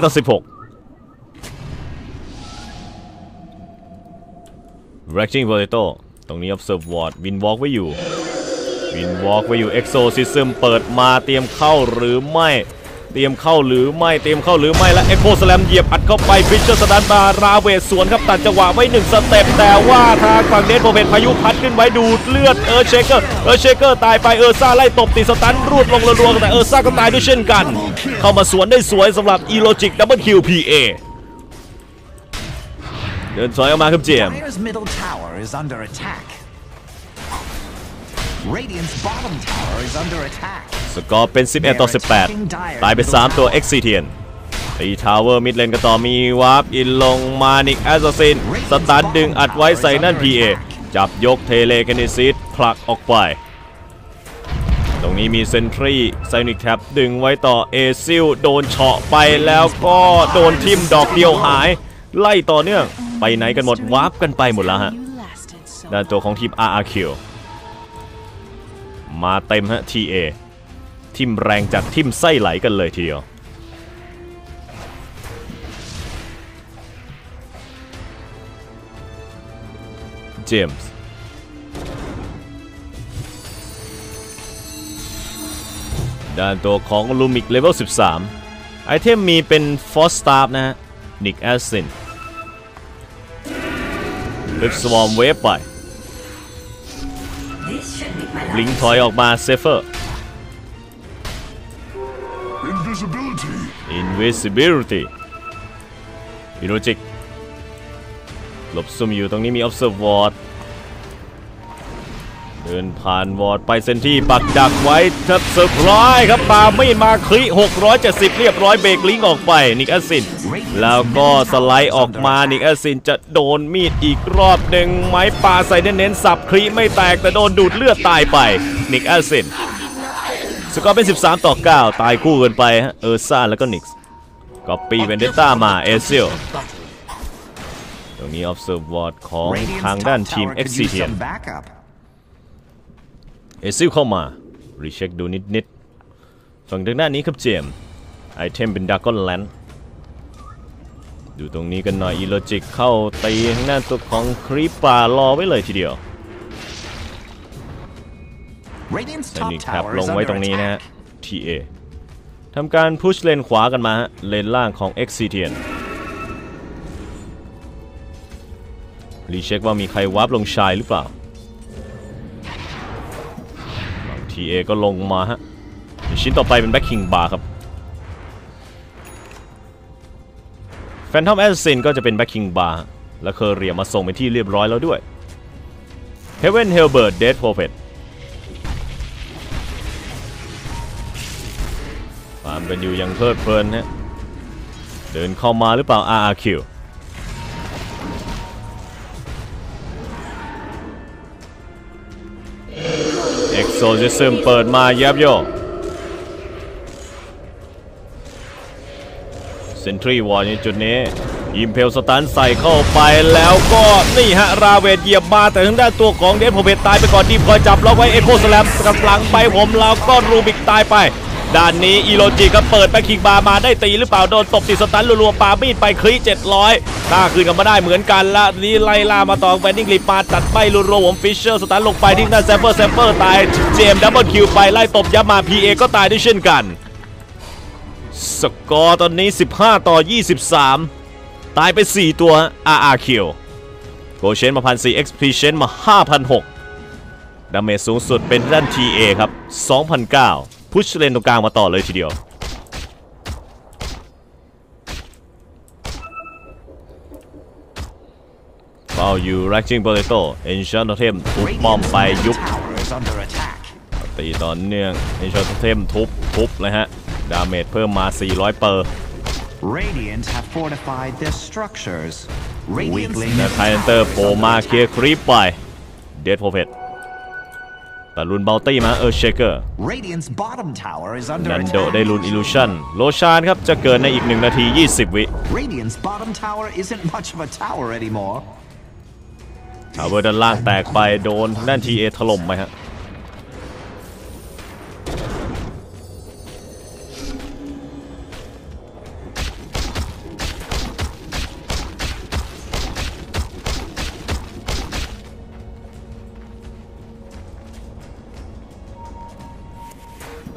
Speaker 1: Raging Potato ตรงนี้ Observe Ward วินวอล์กไว้อยู่วินวอล์กไว้อยู่เอ็กโซซิซึมเปิดมาเตรียมเข้าหรือไม่เตรียมเข้าหรือไม่และเอ็กโคสแลมเหยียบอัดเข้าไปฟิชเชอร์สตันบาร์ราเวทสวนครับตัดจังหวะไว้1สเต็ปแต่ว่าทางฝั่งเดดโพเพนพายุพัดขึ้นไว้ดูดเลือดเชคเกอร์ตายไปซ่าไล่ตบตีสตันรูดลงรัวๆแต่ซ่าก็ตายด้วยเช่นกันเข้ามาสวนได้สวยสำหรับอีโลจิกดับเบิลคิวพีเอเดินถอยออกมาครับเจมส์
Speaker 2: Dire's middle tower is under attack. Radiant's bottom tower is under attack.
Speaker 1: สกอร์เป็น11ต่อ18ตายไป3ตัวเอ็กซิเทียนตีทาวเวอร์มิดเลนก็ต่อมีวาร์ปอินลงมานิกแอสซัสซินสตันดึงอัดไว้ใส่นั่น PA จับยกเทเลแคนิซิสผลักออกไปตรงนี้มีเซนทรีไซนิกแท็บดึงไว้ต่อเอซิลโดนเฉาะไปแล้วก็โดนทิ่มดอกเดียวหายไล่ต่อเนื่องไปไหนกันหมดวาร์ปกันไปหมดแล้วฮะ
Speaker 4: You lasted so
Speaker 1: ด้านตัวของทีม RRQ มาเต็มฮะ TA ทิมแรงจากทิมไส้ไหลกันเลยทีเดียวเจมส์ด้านตัวของลูมิกเลเวล13ไอเทมมีเป็นฟอสสตาร์นะฮะนิกแอสซินลิฟสวอร์มเวฟไปบลิงถอยออกมาเซฟเฟอร์ Invisibility อิโรจิกหลบซุ่มอยู่ตรงนี้มี Observe Ward เดินผ่านวอร์ดไปเซนที่ปักดักไว้ทับเซอร์ไพรส์ครับปาไม่มาคลิ670เรียบร้อยเบรกลิงออกไปนิกแอสซินแล้วก็สไลด์ออกมานิกแอสซินจะโดนมีดอีกรอบหนึ่งไม้ปาใส่เน้นๆสับคลิไม่แตกแต่โดนดูดเลือดตายไปนิกแอสซินสกอร์เป็น13ต่อ9ตายคู่กันไปฮะซ่าแล้วก็นิกส์ก็ปีเวนเดต้ามาเอซิลตรงนี้ Observe Ward ของทางด้านทีม Excitionเอซิลเข้ามารีเช็คดูนิดฝั่งทางด้านนี้ครับเจมไอเทมเป็นดากอนแลนด์ดูตรงนี้กันหน่อยอีโลจิกเข้าตีทางด้านตัวของครีปป่ารอไว้เลยทีเดียวแต่นี่แคปลงไว้ตรงนี้นะฮะ TA ทำการพุชเลนขวากันมาเลนล่างของ Excition รีเช็คว่ามีใครวาร์ปลงชายหรือเปล่าTA ก็ลงมาฮะชิ้นต่อไปเป็นแบ็คคิงบาร์ครับแฟนทอมแอสซินก็จะเป็นแบ็คคิงบาร์และเคอร์เรียมาส่งเป็นที่เรียบร้อยแล้วด้วยเฮเวนเฮลเบิร์ตเดดโพรเฟตฟาร์มกันอยู่ยังเพลิดเพลินฮะเดินเข้ามาหรือเปล่า RRQ Exorcism เปิดมายับโยเซนทรีวอร์ในจุดนี้อิมเพลสตันใส่เข้าไปแล้วก็นี่ฮะราเวทเหยียบมาแต่ทางด้านตัวของเดนโพเบตตายไปก่อนดีพอจับล็อกไว้เอโคสแลมกำลังไปผมแล้วก็รูบิกตายไปด้านนี้อีโลจิก็เปิดไปคิงบาร์มาได้ตีหรือเปล่าโดนตบติดสตันรัวๆปามีดไปคลี700ต้าคืนกันมาได้เหมือนกันและนี่ไล่ล่ามาต่อแบนดิ้งลีปาตัดไปรัวๆผมฟิชเชอร์สตันลงไปที่หน้าแซมเปอร์ตายเจมดับเบิลคิวไปไล่ตบยับมา PA ก็ตายด้วยเช่นกันสกอร์ตอนนี้15ต่อ23ตายไป4ตัว RRQ โกเชนมา 1,400 Expedition มา 5,600 ดาเมจสูงสุดเป็นด้าน TA ครับ 2,900 พุชเลนตรงกลางมาต่อเลยทีเดียวเฝ้าอยู่ Raging Potato Ancient Totem ทุบป้อมไปยุบตีต่อเนื่อง Ancient Totem ทุบเลยฮะดาเมจเพิ่มมา400เปอร์
Speaker 2: Radiant have fortified their structures.
Speaker 1: และไทเตอร์โผล่มาเคลียร์ครีปไปเดดโพเพตแต่ลุนเบลตี้มาเชคเกอร์นันโดได้ลุนอิลูชันโลชานครับจะเกิดในอีก1 นาที 20 วิทาวเวอร์ด้านล่างแตกไปโดนด้าน TA ถล่มไปฮะ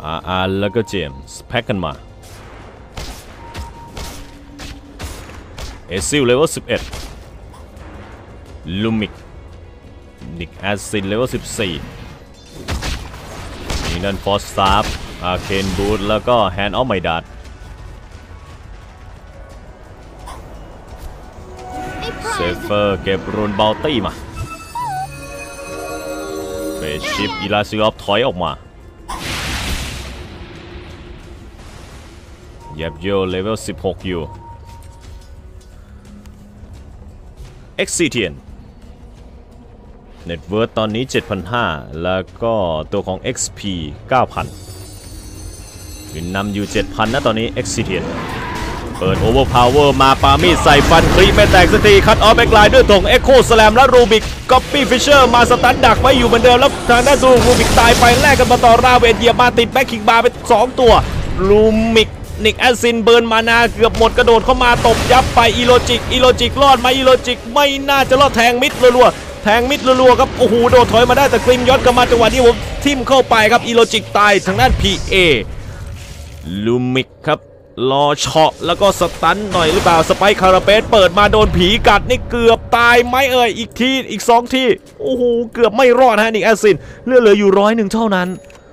Speaker 1: แล้วก็เจมส์แพ็กกันมาเอซิลเลเวล11ลูมิกนิกแอสซินเลเวล14นี่นั่นฟอสซาร์ฟอาเคนบูธแล้วก็แฮนด์ออฟไมดาดเซฟเฟอร์เก็บรูนบัลตี้มาเฟสชิปอีลาซิออฟถอยออกมาเย็บโยเลเวล16อยู่เอ็กซิเทียนเน็ตเวิร์ธตอนนี้ 7,500 แล้วก็ตัวของ XP 9,000 วินนำอยู่ 7,000 นะตอนนี้ Excidian เปิด Overpower มาปามีดใส่ฟันคลีไม่แตกสักทีคัตออฟแบ็กไลน์ด้วยตรง Echo Slam และ Rubik Copy Fisher มาสตันดักไว้อยู่เหมือนเดิมแล้วทางด้านซูรูบิกตายไปแลกกันมาต่อราเวทเหยียบมาติดแบ็คคิงบาร์ไป2ตัวลูมิกนิกแอสซินเบิร์นมานาเกือบหมดกระโดดเข้ามาตบยับไปอีโลจิกรอดไหมอีโลจิกไม่น่าจะรอดแทงมิดรัวๆแทงมิดรัวๆครับโอ้โหโดดถอยมาได้แต่กริมย้อนกลับมาจังหวะนี้ผมทิมเข้าไปครับอีโลจิกตายทางด้าน PA ลูมิกครับรอเฉาะแล้วก็สตันหน่อยหรือเปล่าสไปค์คาราเปสเปิดมาโดนผีกัดนี่เกือบตายไหมอีกทีอีก2ทีโอ้โหเกือบไม่รอดฮะนิกแอสซินเหลืออยู่100เท่านั้น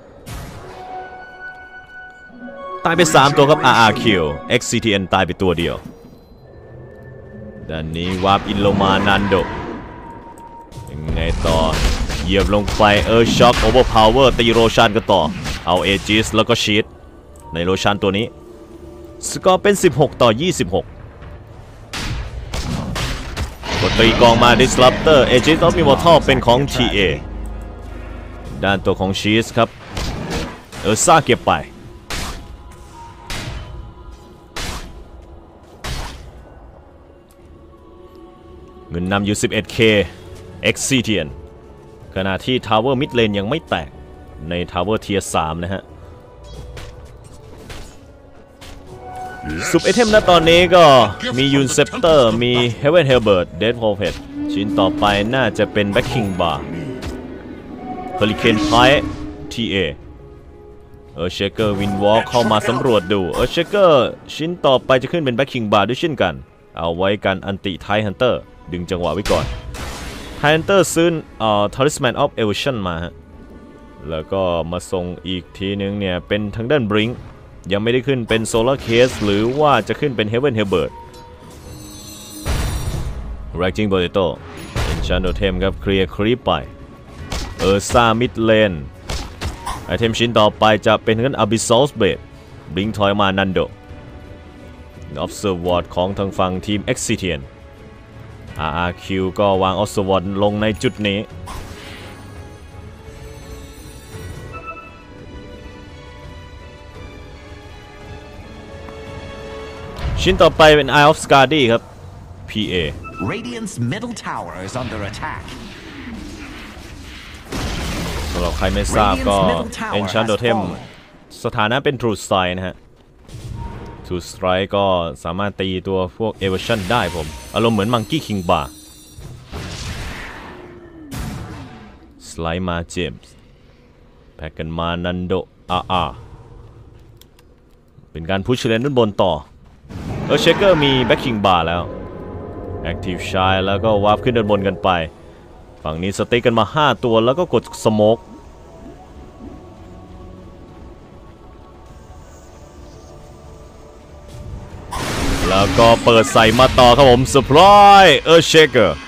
Speaker 1: ตายไป3ตัวครับ RRQ XCTN ตายไปตัวเดียวด้านนี้วาร์ปอินโลมานันโดยังไงต่อเหยียบลงไปช็อคโอเวอร์พาวเวอร์ตีโรชันกันต่อเอาเอจิสแล้วก็ชีตในโรชันตัวนี้สกอร์เป็น16-26กดตีกองมา Disruptor เอจิสต้องมีวอร์ทัลเป็นของ TA ด้านตัวของชีสครับซ่าเก็บไปเงินนำอยู่ 11K Excidian ขณะที่ Tower Mid Lane ยังไม่แตกใน Tower Tier 3 นะฮะซุปไอเทมนะตอนนี้ก็มียูนเซปเตอร์มี Heaven Helbert Death Prophet ชิ้นต่อไปน่าจะเป็น Backing Bar Hurricane Pie TA Shaker Windwalk เข้ามาสำรวจดูShaker ชิ้นต่อไปจะขึ้นเป็น Backing Bar ด้วยเช่นกันเอาไว้กันอันติ Thai Hunter ดึงจังหวะไว้ก่อน Thai Hunter ซื้อTalisman of Evasion มาฮะแล้วก็มาส่งอีกทีนึงเนี่ยเป็นทางด้าน Blink ยังไม่ได้ขึ้นเป็น Solar Case หรือว่าจะขึ้นเป็น Heaven Helbert Raging Potato Enchant Totem ครับเคลียร์ครีปไปซ่า Mid Lane ไอเทมชิ้นต่อไปจะเป็นทางด้าน Abyssal Blade Blink ถอยมา Nando Observer ของทางฝั่งทีม Excidian RRQ ก็วาง Observer ลงในจุดนี้ชิ้นต่อไปเป็น Eye of Skadi ครับ PA
Speaker 2: Radiant's middle tower is under attack.
Speaker 1: สำหรับใครไม่ทราบก็ Enchant Totem สถานะเป็น True Strike นะฮะ True Strike ก็สามารถตีตัวพวก Evasion ได้ผมอารมณ์เหมือน Monkey King Bar สไลด์มาเจมส์แพ็กกันมานันโดเป็นการพุชเลนด้านบนต่อเชคเกอร์มี Backing Bar แล้ว Active Shine แล้วก็วาร์ปขึ้นด้านบนกันไปฝั่งนี้สติ๊กกันมา5ตัวแล้วก็กดสโมกแล้วก็เปิดใส่มาต่อครับผมเซอร์ไพรส์เชคเกอร์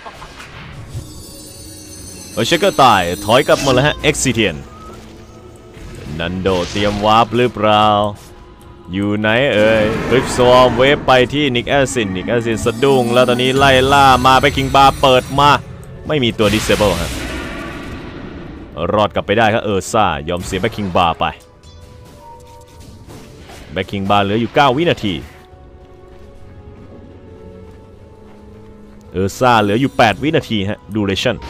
Speaker 1: ตายถอยกลับมาแล้วฮะ Excidian นันโดเตรียมวาร์ปหรือเปล่าอยู่ไหนคลิปสวอมเวฟไปที่นิกแอสซินสะดุ้งแล้วตอนนี้ไล่ล่ามาไปคิงบาร์เปิดมาไม่มีตัว Disable ฮะรอดกลับไปได้ครับซ่ายอมเสียแบ็คคิงบาร์ไปแบ็คคิงบาร์เหลืออยู่9วินาทีซ่าเหลืออยู่8วินาทีฮะดูเรชั่น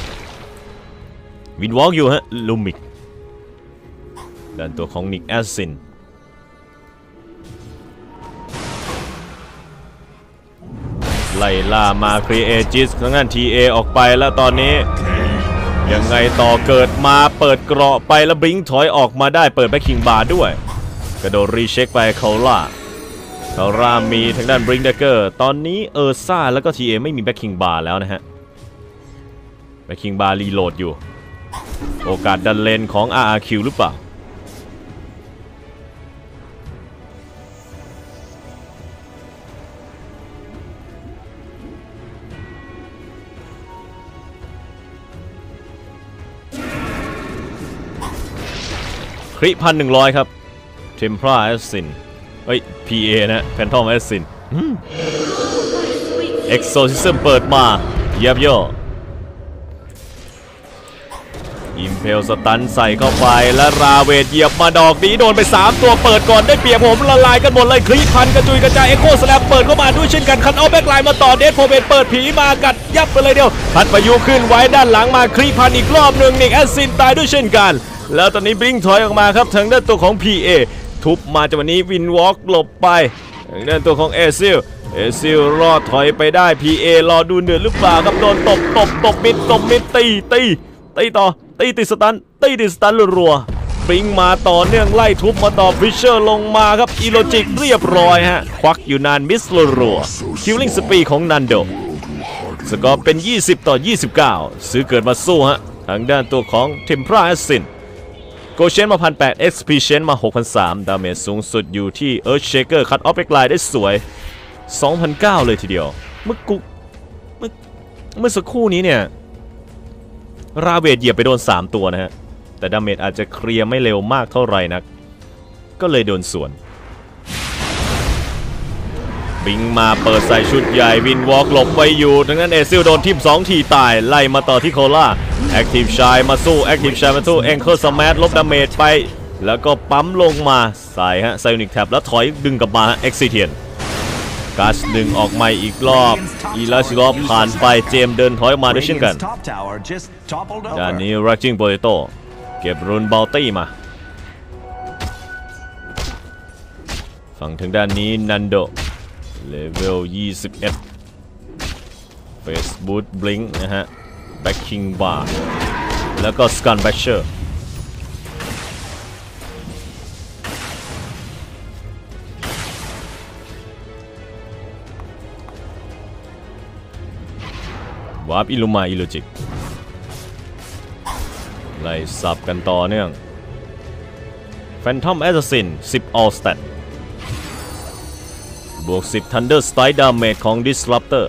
Speaker 1: วินวอล์กอยู่ฮะลูมิกด้านตัวของนิกแอสซินไล่ล่ามาครีเอจิสทางด้าน TA ออกไปแล้วตอนนี้ยังไงต่อเกิดมาเปิดเกราะไปแล้วบลิงถอยออกมาได้เปิดแบ็คคิงบาร์ด้วยกระโดดรีเช็คไปเคาร่ามีทางด้านบลิงเดเกอร์ตอนนี้ซ่าแล้วก็ทีเอไม่มีแบ็คคิงบาร์แล้วนะฮะแบ็คคิงบาร์รีโหลดอยู่โอกาสดันเลนของ RRQ หรือเปล่าคริ1,100ครับ Templar Assassin PA นะ Phantom Assassin Exorcism เปิดมาเยียบย่อ Impel สตันใส่เข้าไปและราเวทเหยียบมาดอกนี้โดนไป3ตัวเปิดก่อนได้เปรียบผมละลายกันหมดเลยคลิพันกระจุยกระจายเอ็กโคสแลมเปิดเข้ามาด้วยเช่นกันคันเอาแบ็กไลน์มาต่อเดดโพเบนเปิดผีมากัดยับไปเลยเดียวพัดพายุขึ้นไว้ด้านหลังมาคลิพันอีกรอบหนึ่งนิกแอสซินตายด้วยเช่นกันแล้วตอนนี้บลิงถอยออกมาครับทางด้านตัวของ PA ทุบมาจากวันนี้วินวอล์กหลบไปทางด้านตัวของเอซิลรอดถอยไปได้ PA รอดูเดือดหรือเปล่าครับโดนตบมิดตีต่อตีติดสตันรัวๆบลิงมาต่อเนื่องไล่ทุบมาต่อฟิชเชอร์ลงมาครับอีโลจิกเรียบร้อยฮะควักอยู่นานมิสรัวคิวลิ่งสปีของนันโดสกอร์เป็น20-29ซื้อเกิดมาสู้ฮะทางด้านตัวของ Templar Assassinโกเชนมา 1,800 XP เชนมา 6,300 ดาเมจสูงสุดอยู่ที่ Earthshaker คัตออฟแบ็กไลน์ได้สวย 2,900 เลยทีเดียวเมื่อสักครู่นี้เนี่ยราเวทเหยียบไปโดน3ตัวนะฮะแต่ดาเมจอาจจะเคลียร์ไม่เร็วมากเท่าไหร่นักก็เลยโดนสวนบิงมาเปิดใส่ชุดใหญ่วินวอล์กหลบไว้อยู่ดังนั้นเอซิลโดนทิ่ม2ทีตายไล่มาต่อที่โคล่าแอคทีฟชายมาสู้แองเคิลสแมทลบดาเมจไปแล้วก็ปั๊มลงมาใส่ฮะไซออนิกแท็บแล้วถอยดึงกลับมาเอ็กซิเทียนกัสดึงออกมาอีกรอบอีลาซิลอฟผ่านไปเจมเดินถอยออกมาด้วยเช่นกันด้านนี้รักจิงโปเตโต้เก็บรุนบัลตี้มาฝั่งทางด้านนี้นันโดเลเวล21เฟสบูทบลิงนะฮะแบ็คคิงบาร์แล้วก็สกันแบชเชอร์วาร์ปอิลูมาอิโลจิกไล่สับกันต่อเนื่อง Phantom Assassin 10 All Stat บวก10 Thunder Strike Damage ของ Disruptor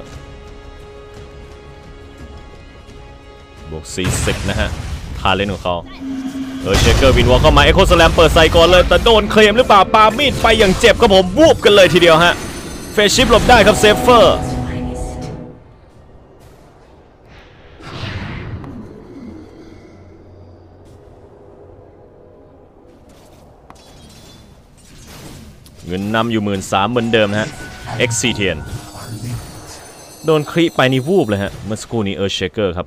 Speaker 1: บวก40นะฮะทาเลนของเขาเชคเกอร์วินวอล์กเข้ามาเอ็กโคสแลมเปิดใส่ก่อนเลยแต่โดนเคลมหรือเปล่าปามีดไปอย่างเจ็บครับผมวูบกันเลยทีเดียวฮะเฟสชิปหลบได้ครับเซฟเฟอร์เงินนำอยู่13,000เหมือนเดิมนะฮะ Excition โดนคลิไปนี่วูบเลยฮะเมื่อสักครู่นี้Earthshaker ครับ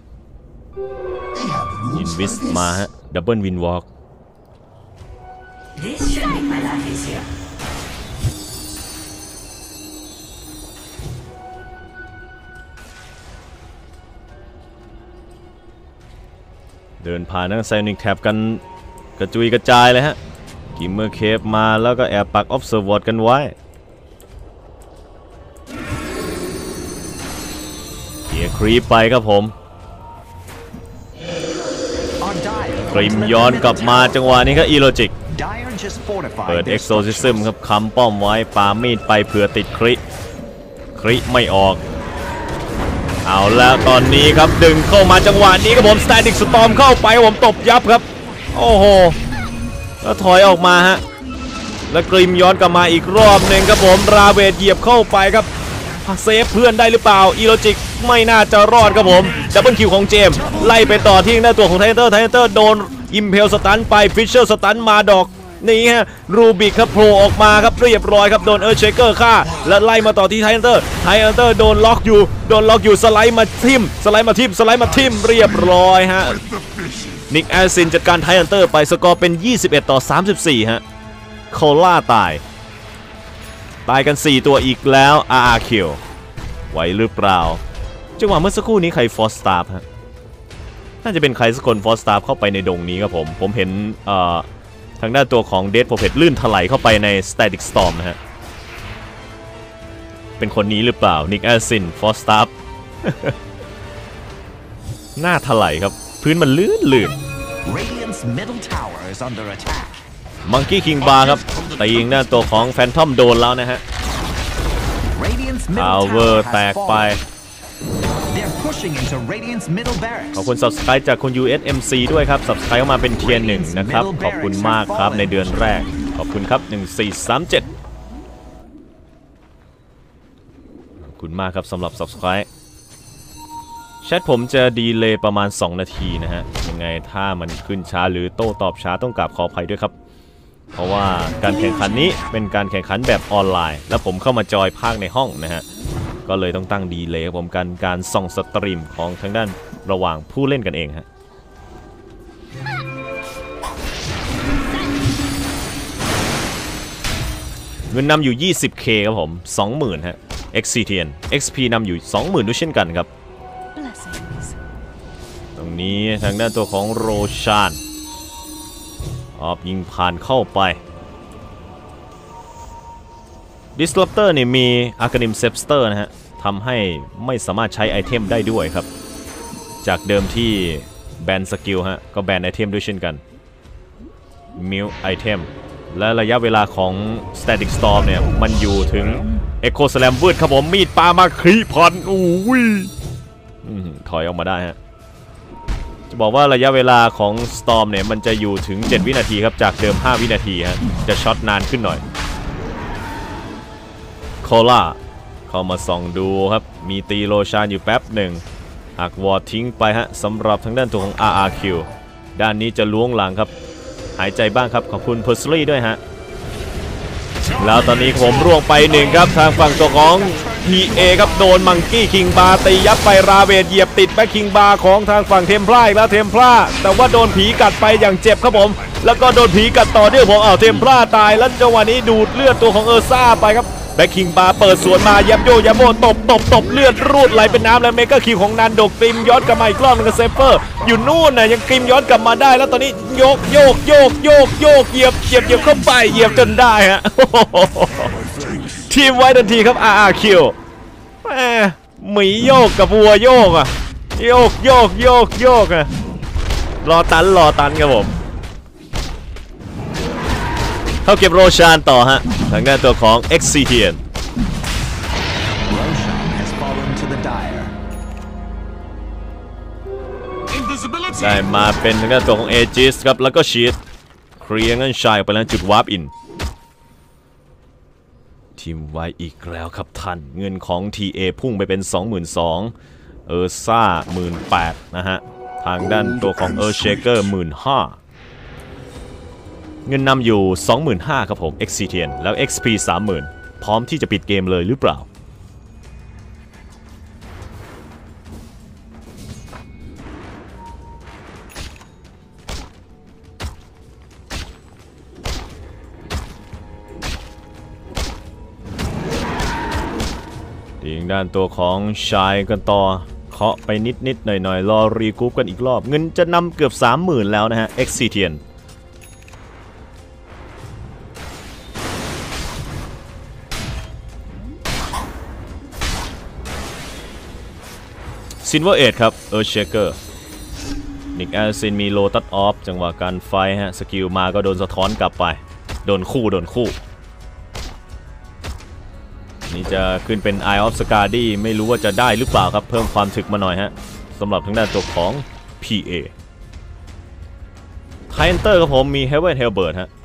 Speaker 1: อินวิสมาฮะดับเบิลวินวอล์กเดินผ่านทั้งไซนิกแท็บกันกระจุยกระจายเลยฮะกิมเมอร์เคฟมาแล้วก็แอบปักออฟเซอร์วอร์ดกันไว้เกียร์ครีปไปครับผมกริมย้อนกลับมาจังหวะนี้ก็อีโลจิกเปิดเอ็กโซซิซึมครับค้ำป้อมไว้ปามีดไปเผื่อติดคริไม่ออกเอาแล้วตอนนี้ครับดึงเข้ามาจังหวะนี้ครับผมสแตนดิกสตอมเข้าไปผมตบยับครับโอ้โหแล้วถอยออกมาฮะแล้วกริมย้อนกลับมาอีกรอบหนึ่งครับผมราเวทเหยียบเข้าไปครับเซฟเพื่อนได้หรือเปล่าอีโลจิกไม่น่าจะรอดครับผมดับเบิลคิวของเจมไล่ไปต่อที่หน้าตัวของไทเตอร์โดนอิมเพลสตันไปฟิชเชอร์สตันมาดอกนี่ฮะรูบิกครับโผล่ออกมาครับเรียบร้อยครับโดนEarthshakerฆ่าและไล่มาต่อที่ไทเตอร์โดนล็อกอยู่สไลด์มาทิมเรียบร้อยฮะนิกแอสซินจัดการไทเตอร์ไปสกอร์เป็น21-34ฮะโคล่าตายกัน4ตัวอีกแล้ว RRQ ไหวหรือเปล่าจังหวะเมื่อสักครู่นี้ใครฟอร์สตาร์ฮะน่าจะเป็นใครสักคนฟอสตาร์เข้าไปในดงนี้ครับผมเห็นทางด้านตัวของเดดโพเพตลื่นถลายเข้าไปใน Static Storm นะฮะเป็นคนนี้หรือเปล่านิกแอสซินฟอสตาร์ หน้าถลายครับพื้นมันลื่น
Speaker 2: Radiant's middle tower is under attack.
Speaker 1: มังกี้คิงบาร์ครับตียิงด้านตัวของแฟนทอมโดนแล้วนะฮะ
Speaker 2: Radiant's
Speaker 1: ทาว
Speaker 2: middle
Speaker 1: เวอ
Speaker 2: tower
Speaker 1: ร์แตก
Speaker 2: has
Speaker 1: ไป
Speaker 2: fallen. They're pushing into Radiant's middle
Speaker 1: ขอบ
Speaker 2: barracks.
Speaker 1: คุณ Subscribe จากคุณ USMC ด้วยครับ Subscribe เข้ามาเป็นเทียร์ 1นะครับขอบคุณมากครับในเดือนแรกขอบคุณครับ1437ขอบคุณมากครับสำหรับ Subscribe แชทผมจะดีเลย์ประมาณ2นาทีนะฮะยังไงถ้ามันขึ้นช้าหรือโต้ตอบช้าต้องกราบขออภัยด้วยครับเพราะว่าการแข่งขันนี้เป็นการแข่งขันแบบออนไลน์แล้วผมเข้ามาจอยภาคในห้องนะฮะก็เลยต้องตั้งดีเลย์ผมการส่องสตรีมของทางด้านระหว่างผู้เล่นกันเองฮะเงินนำอยู่ 20k ครับผม 20,000 ฮะ XCTN XP นำอยู่ 20,000 ด้วยเช่นกันครับ
Speaker 4: Blessings.
Speaker 1: ตรงนี้ทางด้านตัวของโรชานออฟยิงผ่านเข้าไป Disruptor นี่มี Arcanim Scepter นะฮะทำให้ไม่สามารถใช้ไอเทมได้ด้วยครับจากเดิมที่แบนสกิลฮะก็แบนไอเทมด้วยเช่นกันมิวไอเทมและระยะเวลาของ Static Storm เนี่ยมันอยู่ถึง Echo Slam วืดครับผมมีดปามาครีพันอุ้ยถอยออกมาได้ฮะจะบอกว่าระยะเวลาของ Storm เนี่ยมันจะอยู่ถึง7วินาทีครับจากเดิม5วินาทีฮะจะช็อตนานขึ้นหน่อยโคล่าเข้ามาส่องดูครับมีตีโลชานอยู่แป๊บหนึ่งหักวอร์ทิ้งไปฮะสำหรับทางด้านตัวของ RRQ ด้านนี้จะล้วงหลังครับหายใจบ้างครับขอบคุณ Persley ด้วยฮะแล้วตอนนี้ผมร่วงไป1ครับทางฝั่งตัวของ PA ครับโดนมังกี้คิงบาร์ตียับไปราเวดเหยียบติดแบ็คคิงบาร์ของทางฝั่งเทมพลาอีกแล้วเทมพลาแต่ว่าโดนผีกัดไปอย่างเจ็บครับผมแล้วก็โดนผีกัดต่อด้วยผมเทมพลาตายแล้วจังหวะนี้ดูดเลือดตัวของเออร์ซ่าไปครับแบ็คคิงบาร์เปิดสวนมายับโยยับโบตบเลือดรูดไหลเป็นน้ำแล้วเมกะคิวของนันโดกริมย้อนกลับมาอีกรอบนึงกับเซฟเฟอร์อยู่นู่นน่ะยังกริมย้อนกลับมาได้แล้วตอนนี้โยกเหยียบเข้าไปเหยียบจนได้ฮะ ทีมไว้ทันทีครับ RRQ หมีโยกกับวัวโยกอ่ะโยกอ่ะรอตันครับผมเข้าเก็บโรชานต่อฮะทางด้านตัวของ XCTN
Speaker 2: Roshan has fallen to the dire.
Speaker 1: ได้มาเป็นทางด้านตัวของ Aegis ครับแล้วก็ชีทเคลียร์เงินชายออกไปแล้วจุดวาร์ปอินทีมไว้อีกแล้วครับท่านเงินของ TA พุ่งไปเป็น 22,000 เออร์ซ่า 18,000 นะฮะทางด้านตัวของเออร์เชเกอร์ 15,000 เงินนำอยู่ 25,000 ครับผม XCTN แล้ว XP 30,000 พร้อมที่จะปิดเกมเลยหรือเปล่าทางด้านตัวของชายกันต่อเคาะไปนิดหน่อยรอรีกรุ๊ปกันอีกรอบเงินจะนำเกือบ 30,000 แล้วนะฮะ XCTN Silver 8ครับเออร์เชเกอร์นิกแอลซินมีโลตัสออฟจังหวะการไฟฮะสกิลมาก็โดนสะท้อนกลับไปโดนคู่นี่จะขึ้นเป็น Eye of Skadi ไม่รู้ว่าจะได้หรือเปล่าครับเพิ่มความถึกมาหน่อยฮะสำหรับทางด้านตัวของ PA ไทเอนเตอร์ครับผมมี Heaven Hellbird ฮะ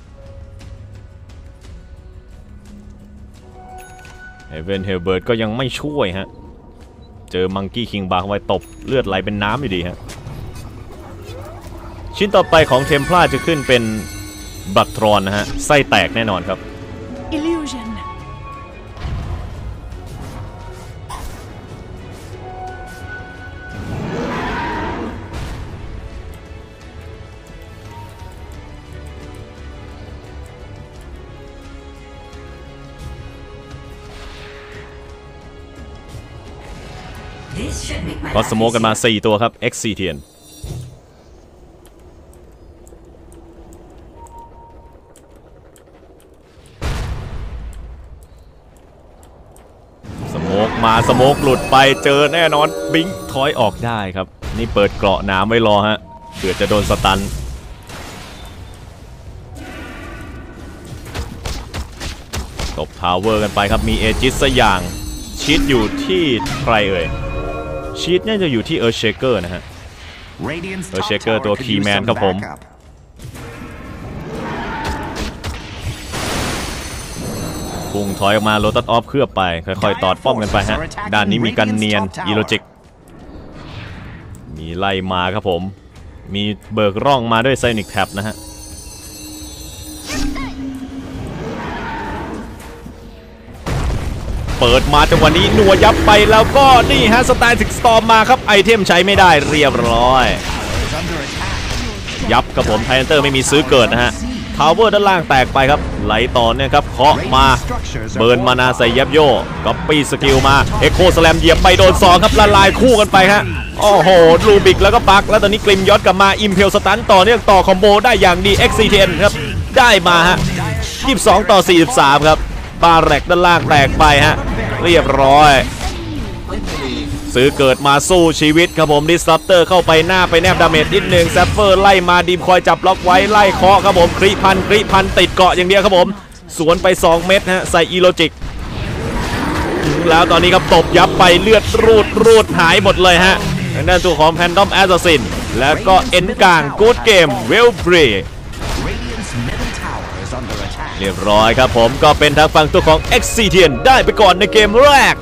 Speaker 1: Heaven Hellbird ก็ยังไม่ช่วยฮะเจอมังกี้คิงบาร์ไว้ตบเลือดไหลเป็นน้ำอยู่ดีฮะชิ้นต่อไปของเทมพลาจะขึ้นเป็นบัตทรอนนะฮะไส้แตกแน่นอนครับ
Speaker 4: Illusion.
Speaker 1: ก็สโมกกันมา4ตัวครับ XCTN มาสโมกหลุดไปเจอแน่นอนบิงถอยออกได้ครับนี่เปิดเกราะน้ำไว้รอฮะเผื่อจะโดนสตันตบทาวเวอร์กันไปครับมีเอจิสสักอย่างชีตอยู่ที่ใครเอ่ยชีตน่าจะอยู่ที่เออร์เชเกอร์นะฮะเออร์เชเกอร์ตัวคีย์แมนครับผมพุ่งถอยออกมาโรตัสออฟเคลือบไปค่อยๆตอดป้อมกันไปฮะด้านนี้มีกันเนียนอีโลจิกมีไล่มาครับผมมีเบิกร่องมาด้วยไซนิกแท็บนะฮะเปิดมาจังหวะนี้หนัวยับไปแล้วก็นี่ฮะสไตล์ถึงสตอมมาครับไอเทมใช้ไม่ได้เรียบร้อยยับครับผมไทเทนเตอร์ไม่มีซื้อเกิดนะฮะทาวเวอร์ด้านล่างแตกไปครับไหลต่อเนี่ยครับเคาะมาเบิร์นมานาใส่ยับโยก๊อปปี้สกิลมาเอ็กโคสแลมเหยียบไปโดน2ครับละลายคู่กันไปฮะโอ้โหลูบิกแล้วก็ปักแล้วตอนนี้กริมยอดกลับมาอิมเพลสตันต่อเนื่องต่อคอมโบได้อย่างดี XC10 ครับได้มาฮะ22-43ครับบาแรกด้านล่างแตกไปฮะเรียบร้อยซื้อเกิดมาสู้ชีวิตครับผมดิสซัปเตอร์เข้าไปหน้าไปแนบดาเมจนิดหนึ่งแซฟเฟอร์ไล่มาดีมคอยจับล็อกไว้ไล่เคาะครับผมคริพันติดเกาะอย่างเดียวครับผมสวนไป2เม็ดฮะใส่อีโลจิกแล้วตอนนี้ครับตบยับไปเลือดรูดหายหมดเลยฮะทางด้านตัวของแพนดอมแอสซัสซินแล้วก็เอ็นกลางกู๊ดเกมเวลบรีเรียบร้อยครับผมก็เป็นทางฝั่งตัวของ XC10 ได้ไปก่อนในเกมแรก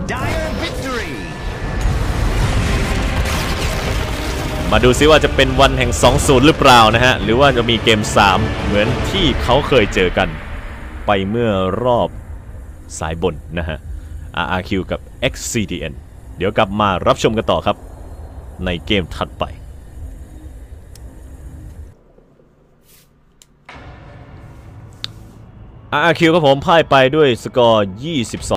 Speaker 1: มาดูซิว่าจะเป็นวันแห่ง 2-0 หรือเปล่านะฮะหรือว่าจะมีเกม 3 เหมือนที่เขาเคยเจอกันไปเมื่อรอบสายบนนะฮะ RRQ กับ XCDN เดี๋ยวกลับมารับชมกันต่อครับในเกมถัดไป RRQ ครับผมพ่ายไปด้วยสกอร์ 22